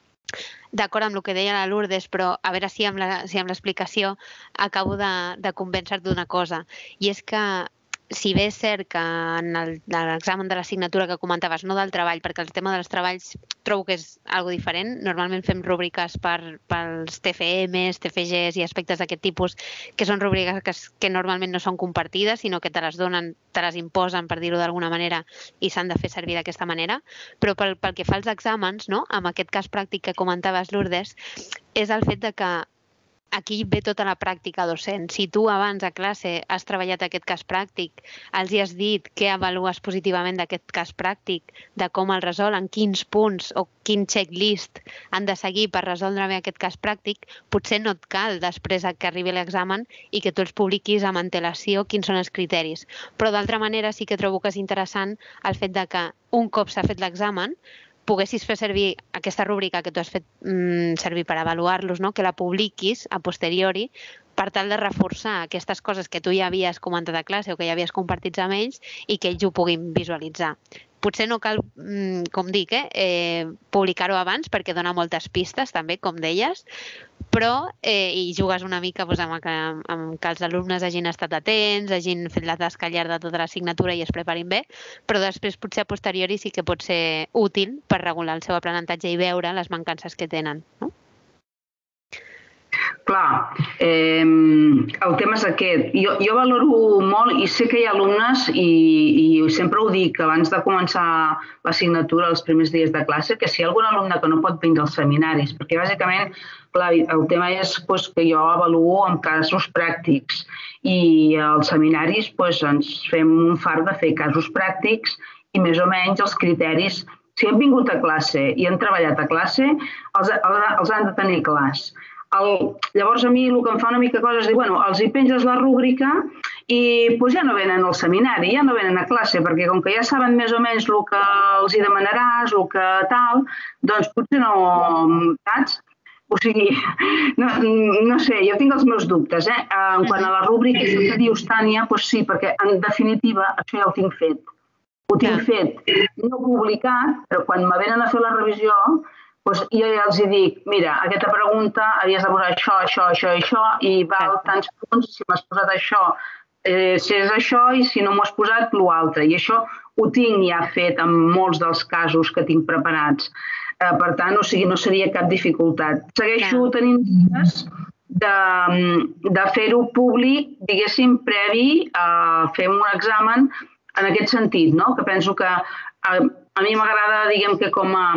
d'acord amb el que deia la Lourdes, però a veure si amb l'explicació acabo de convèncer d'una cosa. I és que si bé és cert que en l'examen de l'assignatura que comentaves, no del treball, perquè el tema dels treballs trobo que és algo diferent. Normalment fem rúbriques pels TFMs, TFGs i aspectes d'aquest tipus, que són rúbriques que normalment no són compartides, sinó que te les donen, te les imposen, per dir-ho d'alguna manera, i s'han de fer servir d'aquesta manera. Però pel que fa als exàmens, no? En aquest cas pràctic que comentaves, Lourdes, és el fet de que aquí ve tota la pràctica docent. Si tu abans a classe has treballat aquest cas pràctic, els hi has dit què avalues positivament d'aquest cas pràctic, de com el resolen, quins punts o quin checklist han de seguir per resoldre bé aquest cas pràctic, potser no et cal després que arribi l'examen i que tu els publiquis amb antelació quins són els criteris. Però d'altra manera sí que trobo que és interessant el fet de que un cop s'ha fet l'examen poguessis fer servir aquesta rúbrica que tu has fet servir per avaluar-los, no? Que la publiquis a posteriori per tal de reforçar aquestes coses que tu ja havies comentat a classe o que ja havies compartit amb ells i que ells ho puguin visualitzar. Potser no cal, com dic, publicar-ho abans perquè dona moltes pistes també, com deies, però hi jugues una mica amb que els alumnes hagin estat atents, hagin fet la tasca al llarg de tota l'assignatura i es preparin bé, però després potser a posteriori sí que pot ser útil per regular el seu aprenentatge i veure les mancances que tenen, no? Clar, el tema és aquest. Jo valoro molt i sé que hi ha alumnes, i sempre ho dic abans de començar l'assignatura els primers dies de classe, que si hi ha algun alumne que no pot vindre als seminaris, perquè bàsicament el tema és que jo avaluo en casos pràctics i als seminaris ens fem un fart de fer casos pràctics i més o menys els criteris, si han vingut a classe i han treballat a classe, els han de tenir clars. Llavors a mi el que em fa una mica cosa és dir, bueno, els hi penges la rúbrica i ja no venen al seminari, ja no venen a classe, perquè com que ja saben més o menys el que els hi demanaràs, el que tal, doncs potser no, saps? O sigui, no sé, jo tinc els meus dubtes, En quant a la rúbrica que dius, Tània, doncs sí, perquè en definitiva això ja ho tinc fet. Ho tinc fet, no publicat, però quan me venen a fer la revisió, jo ja els dic, mira, aquesta pregunta havies de posar això, i val tants punts, si m'has posat això, si és això, i si no m'ho has posat, l'altre. I això ho tinc ja fet en molts dels casos que tinc preparats. Per tant, o sigui, no seria cap dificultat. Segueixo tenint dubtes de fer-ho públic, diguéssim, previ a fer un examen en aquest sentit, no? Que penso que a mi m'agrada, diguem que com a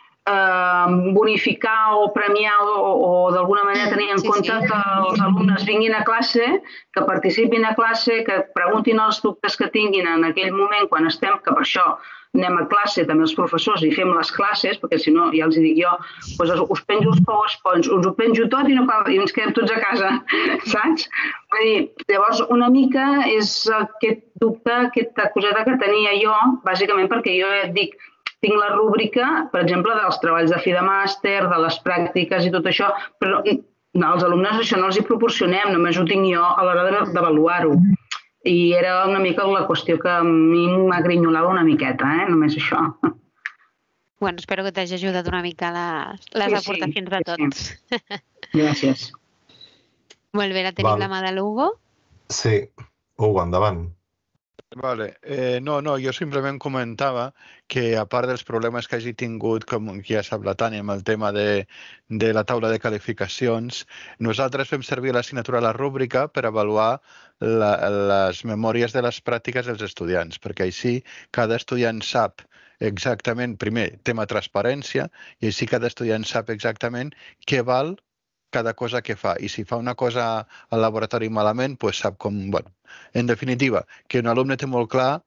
bonificar o premiar o d'alguna manera tenir en compte que els alumnes vinguin a classe, que participin a classe, que preguntin els dubtes que tinguin en aquell moment quan estem, que per això anem a classe també els professors i fem les classes, perquè si no, ja els dic jo, us penjo els PowerPoints, us ho penjo tot i ens quedem tots a casa, saps? Vull dir, llavors una mica és aquest dubte, aquesta coseta que tenia jo, bàsicament perquè jo et dic, tinc la rúbrica, per exemple, dels treballs de fi de màster, de les pràctiques i tot això, però als alumnes això no els hi proporcionem, només ho tinc jo a l'hora d'avaluar-ho. I era una mica la qüestió que a mi m'agrinyolava una miqueta, només això. Bueno, espero que t'hagi ajudat una mica les aportacions de tots. Gràcies. Molt bé, la tenim la mà de l'Hugo. Sí, Hugo, endavant. Vale. No, jo simplement comentava que a part dels problemes que hagi tingut, com ja sap la Tània, amb el tema de la taula de qualificacions, nosaltres fem servir l'assignatura a la rúbrica per avaluar les memòries de les pràctiques dels estudiants, perquè així cada estudiant sap exactament, primer, tema transparència, i així cada estudiant sap exactament què val cada cosa que fa. I si fa una cosa al laboratori malament, doncs sap com... Bueno, en definitiva, que un alumne té molt clar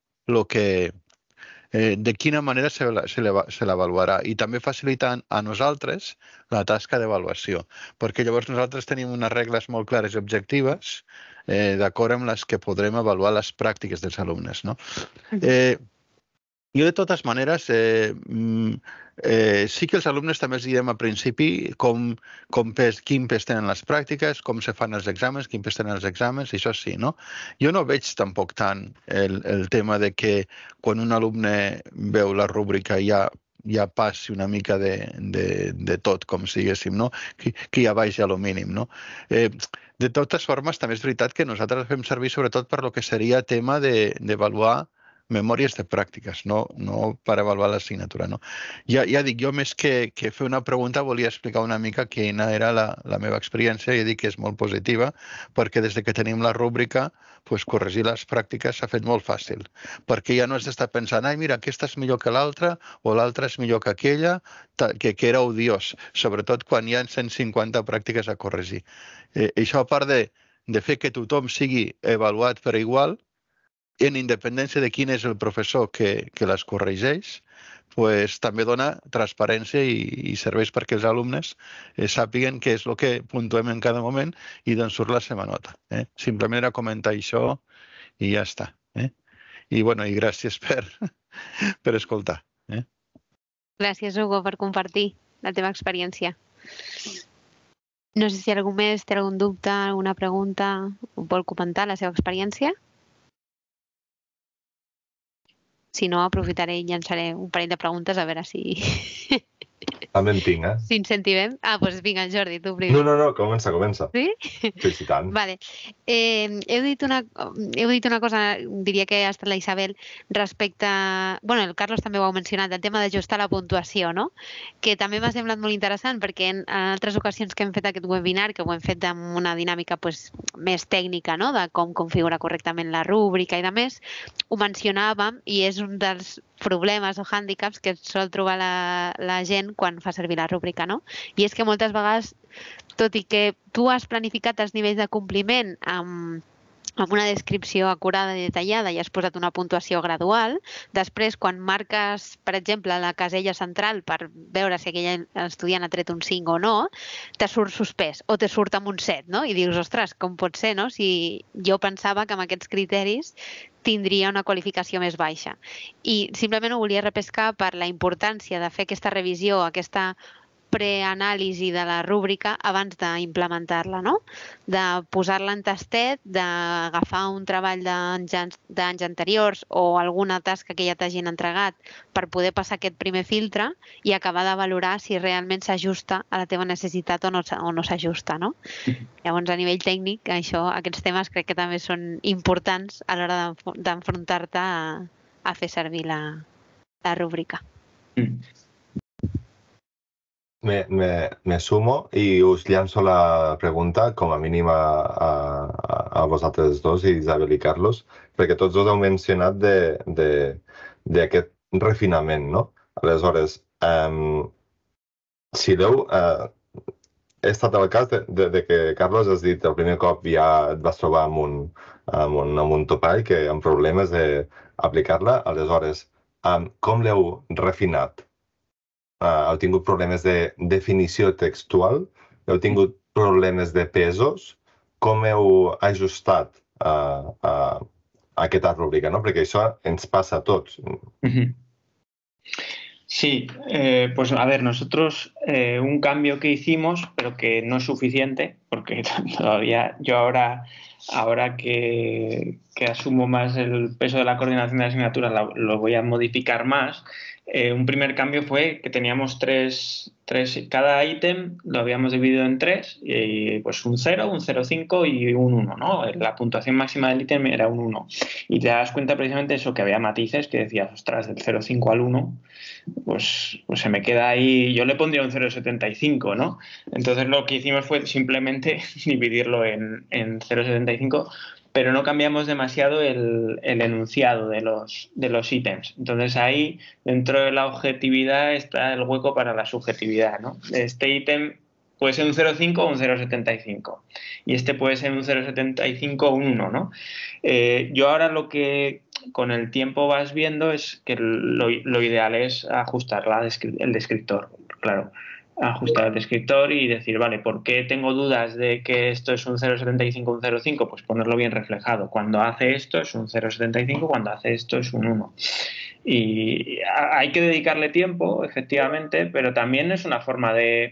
de quina manera se l'avaluarà i també facilitant a nosaltres la tasca d'avaluació, perquè llavors nosaltres tenim unes regles molt clares i objectives d'acord amb les que podrem avaluar les pràctiques dels alumnes. No? Jo, de totes maneres, sí que els alumnes també els diem al principi quin pes tenen les pràctiques, com se fan els exàmens, quin pes tenen els exàmens, això sí, no? Jo no veig tampoc tant el tema de que quan un alumne veu la rúbrica ja passi una mica de tot, com si diguéssim, no? Que ja vagi a lo mínim, no? De totes formes, també és veritat que nosaltres fem servir sobretot per lo que seria tema d'avaluar memòries de pràctiques, no per avaluar l'assignatura. No? Ja dic, jo més que fer una pregunta volia explicar una mica quina era la meva experiència i dic que és molt positiva perquè des que tenim la rúbrica corregir les pràctiques s'ha fet molt fàcil, perquè ja no has d'estar pensant mira, aquesta és millor que l'altra o l'altra és millor que aquella, que era odiós, sobretot quan hi ha 150 pràctiques a corregir. Això a part de fer que tothom sigui avaluat per igual, en independència de quin és el professor que les corregeix, també dona transparència i serveix perquè els alumnes sàpiguen què és el que puntuem en cada moment i d'on surt la seva nota. Simplement era comentar això i ja està. I gràcies per escoltar. Gràcies, Hugo, per compartir la teva experiència. No sé si algú més té algun dubte, alguna pregunta o vol comentar la seva experiència. Si no, aprofitaré i llançaré un parell de preguntes a veure si... També en tinc, Si incentivem. Doncs vinga, Jordi, tu primer. No, comença. Sí? Sí, tant. Vale. Heu dit una cosa, diria que ha estat la Isabel, respecte... Bueno, el Carlos també ho ha mencionat, el tema d'ajustar la puntuació, no? Que també m'ha semblat molt interessant perquè en altres ocasions que hem fet aquest webinar, que ho hem fet amb una dinàmica més tècnica, no? De com configurar correctament la rúbrica i de més, ho mencionàvem i és un dels problemes o hàndicaps que sol trobar la gent quan fa servir la rúbrica, no? I és que moltes vegades, tot i que tu has planificat els nivells de compliment amb una descripció acurada i detallada i has posat una puntuació gradual, després quan marques, per exemple, la casella central per veure si aquell estudiant ha tret un 5 o no, te surt suspès o te surt amb un 7, no? I dius, ostres, com pot ser, no? Si jo pensava que amb aquests criteris tindria una qualificació més baixa. I simplement ho volia repescar per la importància de fer aquesta revisió, aquesta preanàlisi de la rúbrica abans d'implementar-la, no? De posar-la en tastet, d'agafar un treball d'anys anteriors o alguna tasca que ja t'hagin entregat per poder passar aquest primer filtre i acabar de valorar si realment s'ajusta a la teva necessitat o no s'ajusta, no? Llavors, a nivell tècnic, aquests temes crec que també són importants a l'hora d'enfrontar-te a fer servir la rúbrica. Me sumo i us llanço la pregunta, com a mínim a vosaltres dos, Isabel i Carlos, perquè tots dos heu mencionat d'aquest refinament, no? Aleshores, si veu, he estat el cas de que, Carlos, has dit el primer cop ja et vas trobar amb un topall que amb problemes d'aplicar-la. Aleshores, com l'heu refinat? Heu tingut problemes de definició textual? Heu tingut problemes de pesos? Com heu ajustat aquesta rúbrica, no? Perquè això ens passa a tots. Sí, pues a ver, nosotros un cambio que hicimos, pero que no es suficiente, porque todavía yo ahora que asumo más el peso de la coordinación de asignaturas, lo voy a modificar más. Un primer cambio fue que teníamos cada ítem lo habíamos dividido en 3, y pues un 0, un 0,5 y un 1, ¿no? La puntuación máxima del ítem era un 1. Y te das cuenta precisamente eso, que había matices que decías, ostras, del 0,5 al 1, pues se me queda ahí, yo le pondría un 0,75, ¿no? Entonces lo que hicimos fue simplemente dividirlo en 0,75, pero no cambiamos demasiado el enunciado de los ítems. Entonces ahí, dentro de la objetividad, está el hueco para la subjetividad, ¿no? Este ítem puede ser un 0,5 o un 0,75. Y este puede ser un 0,75 o un 1, ¿no? Yo ahora lo que con el tiempo vas viendo es que lo ideal es ajustar el descriptor, claro. Ajustar el descriptor y decir, vale, ¿por qué tengo dudas de que esto es un 0,75 o un 0,5? Pues ponerlo bien reflejado. Cuando hace esto es un 0,75, cuando hace esto es un 1. Y hay que dedicarle tiempo, efectivamente, pero también es una forma de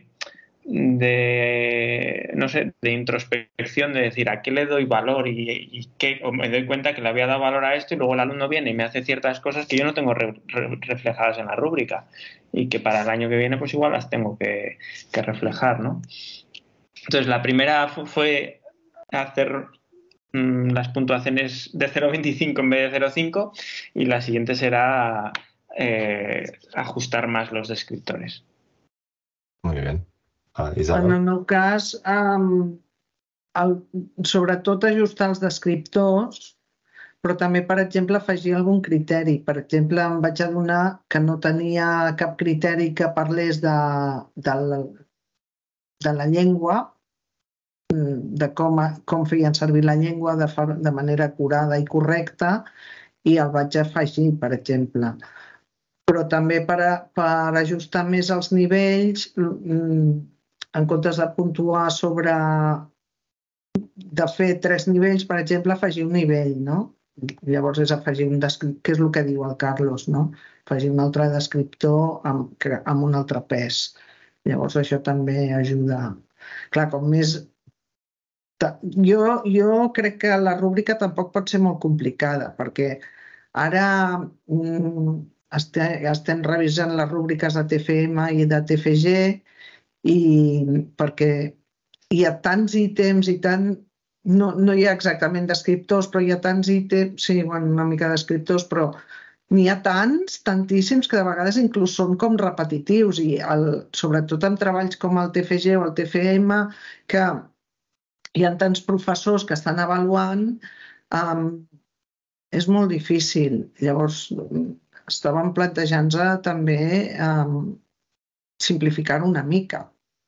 introspección, de decir a qué le doy valor o me doy cuenta que le había dado valor a esto y luego el alumno viene y me hace ciertas cosas que yo no tengo reflejadas en la rúbrica y que para el año que viene pues igual las tengo que reflejar, ¿no? Entonces la primera fue hacer las puntuaciones de 0,25 en vez de 0,5 y la siguiente será ajustar más los descriptores. Muy bien. En el meu cas, sobretot ajustar els descriptors, però també, per exemple, afegir algun criteri. Per exemple, em vaig adonar que no tenia cap criteri que parlés de la llengua, de com feien servir la llengua de manera acurada i correcta, i el vaig afegir, per exemple. Però també per ajustar més els nivells, en comptes de puntuar de fer 3 nivells, per exemple, afegir un nivell, no? Llavors és afegir un descriptor, que és el que diu el Carlos, no? Afegir un altre descriptor amb un altre pes. Llavors això també ajuda. Clar, com més... Jo crec que la rúbrica tampoc pot ser molt complicada, perquè ara estem revisant les rúbriques de TFM i de TFG, i perquè hi ha tants ítems i tant... No hi ha exactament descriptors, però hi ha tants ítems, sí, una mica descriptors, però n'hi ha tantíssims, que de vegades inclús són com repetitius, i sobretot en treballs com el TFG o el TFM, que hi ha tants professors que estan avaluant, és molt difícil. Llavors, estàvem plantejant-nos també simplificar-ho una mica.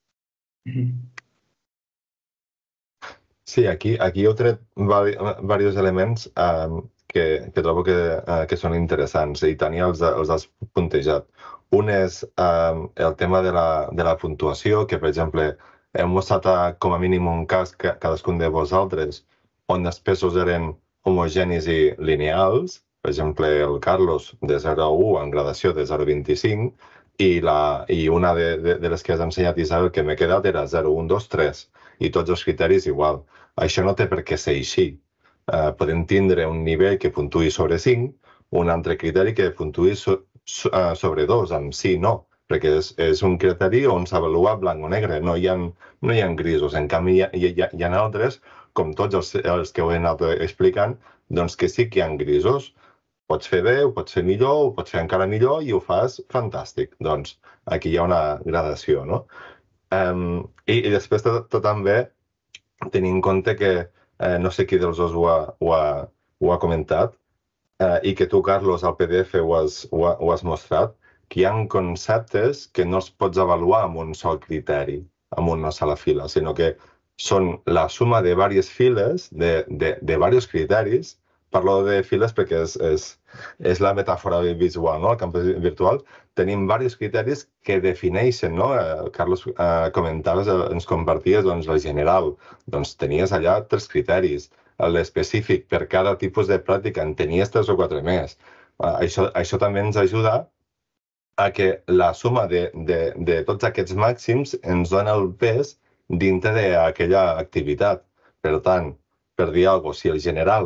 Sí, aquí heu tret diversos elements que trobo que són interessants i Tania els has puntejat. Un és el tema de la puntuació, que per exemple hem mostrat com a mínim un cas cadascun de vosaltres on els pesos eren homogenis i lineals, per exemple el Carlos de 0 a 1 en gradació de 0 a 25, i una de les que has ensenyat, Isabel, que m'he quedat era 0, 1, 2, 3, i tots els criteris igual. Això no té per què ser així. Podem tindre un nivell que puntuï sobre 5, un altre criteri que puntuï sobre 2, amb sí, no, perquè és un criteri on s'avalua blanc o negre, no hi ha grisos. En canvi, hi ha altres, com tots els que ho he anat explicant, doncs que sí que hi ha grisos. Pots fer bé, ho pots fer millor, ho pots fer encara millor i ho fas fantàstic. Doncs aquí hi ha una gradació, no? I després també tenir en compte que no sé qui dels dos ho ha comentat i que tu, Carlos, al PDF ho has mostrat, que hi ha conceptes que no els pots avaluar amb un sol criteri, amb una sola fila, sinó que són la suma de diverses files, de diversos criteris. Parlo de files perquè és la metàfora visual, no? Al campus virtual tenim diversos criteris que defineixen, no? Carlos, comentaves, ens comparties la general. Doncs tenies allà 3 criteris. L'específic per cada tipus de pràctica en tenies 3 o 4 més. Això també ens ajuda a que la suma de tots aquests màxims ens dona el pes dintre d'aquella activitat. Per tant, per dir alguna cosa, si el general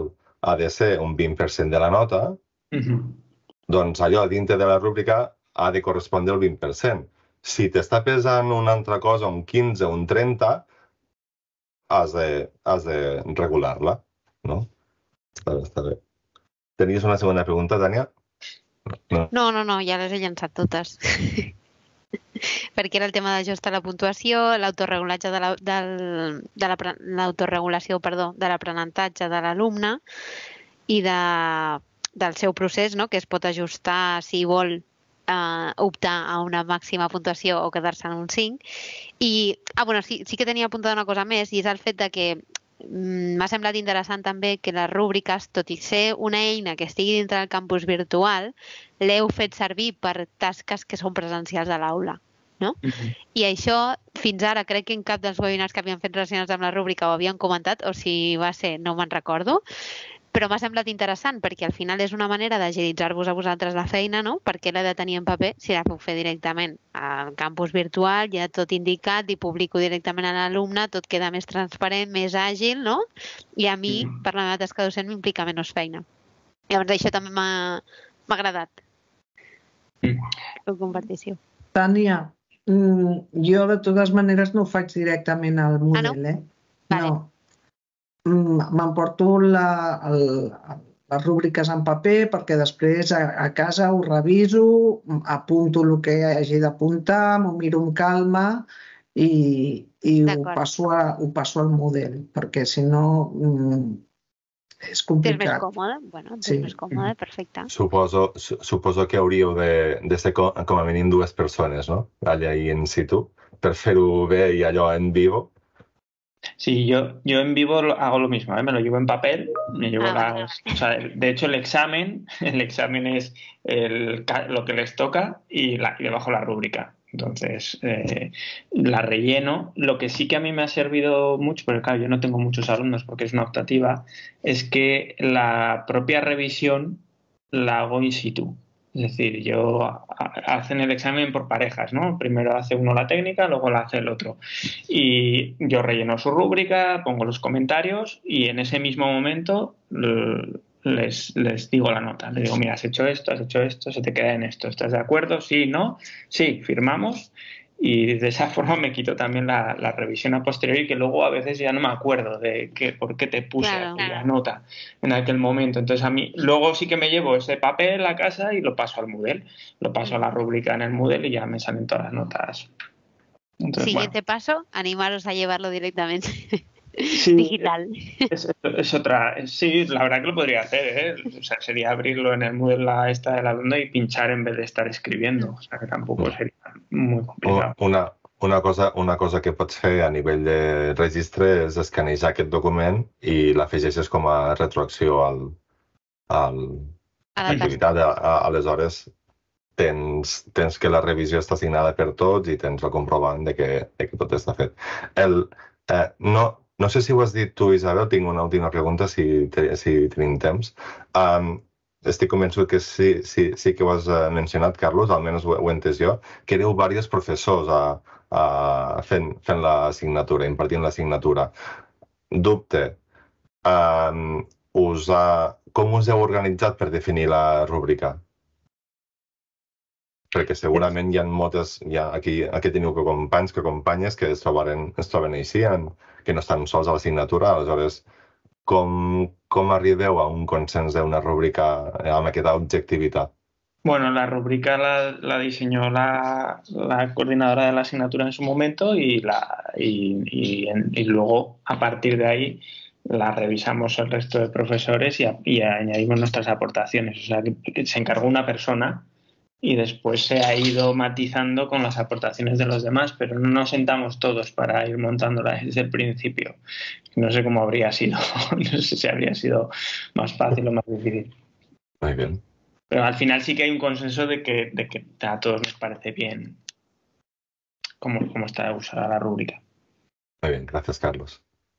ha de ser un 20% de la nota, doncs allò dintre de la rúbrica ha de correspondre al 20%. Si t'està pesant una altra cosa, un 15 o un 30, has de regular-la, no? Està bé. Tenies una segona pregunta, Tània? No, ja les he llançat totes. Perquè era el tema d'ajustar la puntuació, l'autoregulatge de l'aprenentatge de l'alumne i del seu procés, que es pot ajustar si vol optar a una màxima puntuació o quedar-se en un 5. I sí que tenia apuntada una cosa més, i és el fet de que m'ha semblat interessant també que les rúbriques, tot i ser una eina que estigui dintre del campus virtual, l'heu fet servir per tasques que són presencials a l'aula. I això, fins ara, crec que en cap dels webinars que havien fet relacionats amb la rúbrica ho havien comentat, o si va ser, no me'n recordo, però m'ha semblat interessant perquè al final és una manera d'agilitzar-vos a vosaltres la feina, no? Perquè l'he de tenir en paper si la puc fer directament al campus virtual, ja tot indicat, i publico directament a l'alumne, tot queda més transparent, més àgil, no? I a mi, per la meva tasca docent, m'implica menys feina. Llavors això també m'ha agradat. La compartició. Tània, jo de totes maneres no ho faig directament al Moodle, No. M'emporto les rúbriques en paper perquè després a casa ho reviso, apunto el que hagi d'apuntar, m'ho miro amb calma i ho passo al Moodle, perquè si no és complicat. És més còmode? Bueno, és més còmode, perfecte. Suposo que hauríeu de ser com a mínim 2 persones, no? Allà in situ, per fer-ho bé i allò en vivo. Sí, yo en vivo hago lo mismo, me lo llevo en papel, me llevo de hecho el examen es lo que les toca y debajo la rúbrica. Entonces, la relleno. Lo que sí que a mí me ha servido mucho, porque claro, yo no tengo muchos alumnos porque es una optativa, es que la propia revisión la hago in situ. Es decir, hacen el examen por parejas, ¿no? Primero hace uno la técnica, luego la hace el otro. Y yo relleno su rúbrica, pongo los comentarios y en ese mismo momento les digo la nota. Les digo, mira, has hecho esto, se te queda en esto. ¿Estás de acuerdo? Sí, no. Sí, firmamos. Y de esa forma me quito también la revisión a posteriori, que luego a veces ya no me acuerdo de por qué te puse aquí la nota en aquel momento. Entonces a mí luego sí que me llevo ese papel a casa y lo paso al Moodle, lo paso a la rúbrica en el Moodle y ya me salen todas las notas. Entonces, siguiente paso, animaros a llevarlo directamente. Digital. Es otra. Sí, la verdad que lo podría hacer, O sea, sería abrirlo en el Moodle esta del alumno y pinchar en vez de estar escribiendo. O sea, que tampoco sería muy complicado. Una cosa que pots fer a nivell de registre és escanejar aquest document i l'afegeixes com a retroacció a l'activitat. Aleshores, tens que la revisió està signada per tots i tens el comprovant de que tot està fet. No sé si ho has dit tu, Isabel, tinc una última pregunta, si tenim temps. Estic convençut que sí que ho has mencionat, Carlos, almenys ho he entès jo, que éreu diversos professors fent l'assignatura, impartint l'assignatura. Dubte, com us heu organitzat per definir la rúbrica? Perquè segurament hi ha moltes, aquí teniu companys, companyes que es troben així, que no estan sols a l'assignatura, aleshores com arribeu a un consens d'una rúbrica amb aquesta objectivitat? Bueno, la rúbrica la diseñó la coordinadora de la asignatura en su momento y luego, a partir de ahí, la revisamos el resto de profesores y añadimos nuestras aportaciones. O sea, que se encargó una persona y después se ha ido matizando con las aportaciones de los demás, pero no nos sentamos todos para ir montándola desde el principio. No sé cómo habría sido, no sé si habría sido más fácil o más difícil. Muy bien. Pero al final sí que hay un consenso de que a todos nos parece bien cómo está usada la rúbrica. Muy bien, gracias, Carlos.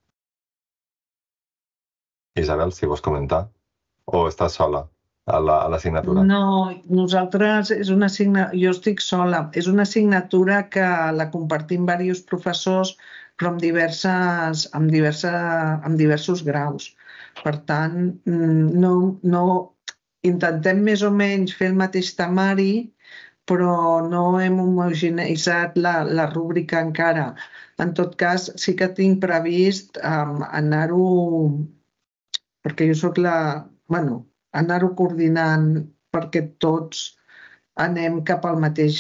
Isabel, si vols comentar, o estàs sola a l'assignatura? No, nosaltres jo estic sola. És una assignatura que la compartim diversos professors, però amb diversos graus. Per tant, no intentem més o menys fer el mateix temari, però no hem homogeneïtzat la rúbrica encara. En tot cas, sí que tinc previst anar-ho, perquè jo soc anar-ho coordinant perquè tots anem cap al mateix,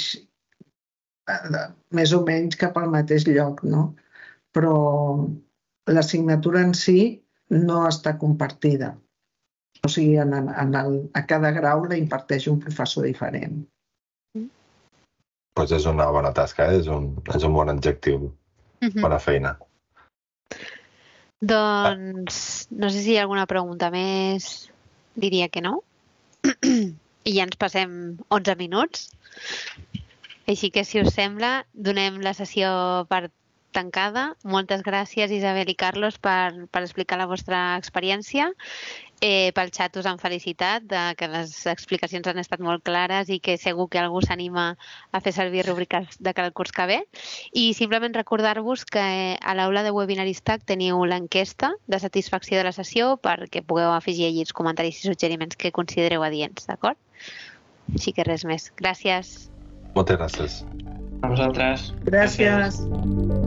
més o menys cap al mateix lloc, no? Però l'assignatura en si no està compartida. O sigui, a cada grau la imparteix un professor diferent. Doncs és una bona tasca, és un bon adjectiu, bona feina. Doncs no sé si hi ha alguna pregunta més, diria que no. I ja ens passem 11 minuts. Així que, si us sembla, donem la sessió per tancada. Moltes gràcies, Isabel i Carlos, per explicar la vostra experiència. Pel xat us han felicitat que les explicacions han estat molt clares i que segur que algú s'anima a fer servir rúbriques de cara al curs que ve. I simplement recordar-vos que a l'aula de Webinaris-TAC teniu l'enquesta de satisfacció de la sessió perquè pugueu afegir allí els comentaris i suggeriments que considereu adients, d'acord? Així que res més. Gràcies. Moltes gràcies. A vosaltres. Gràcies.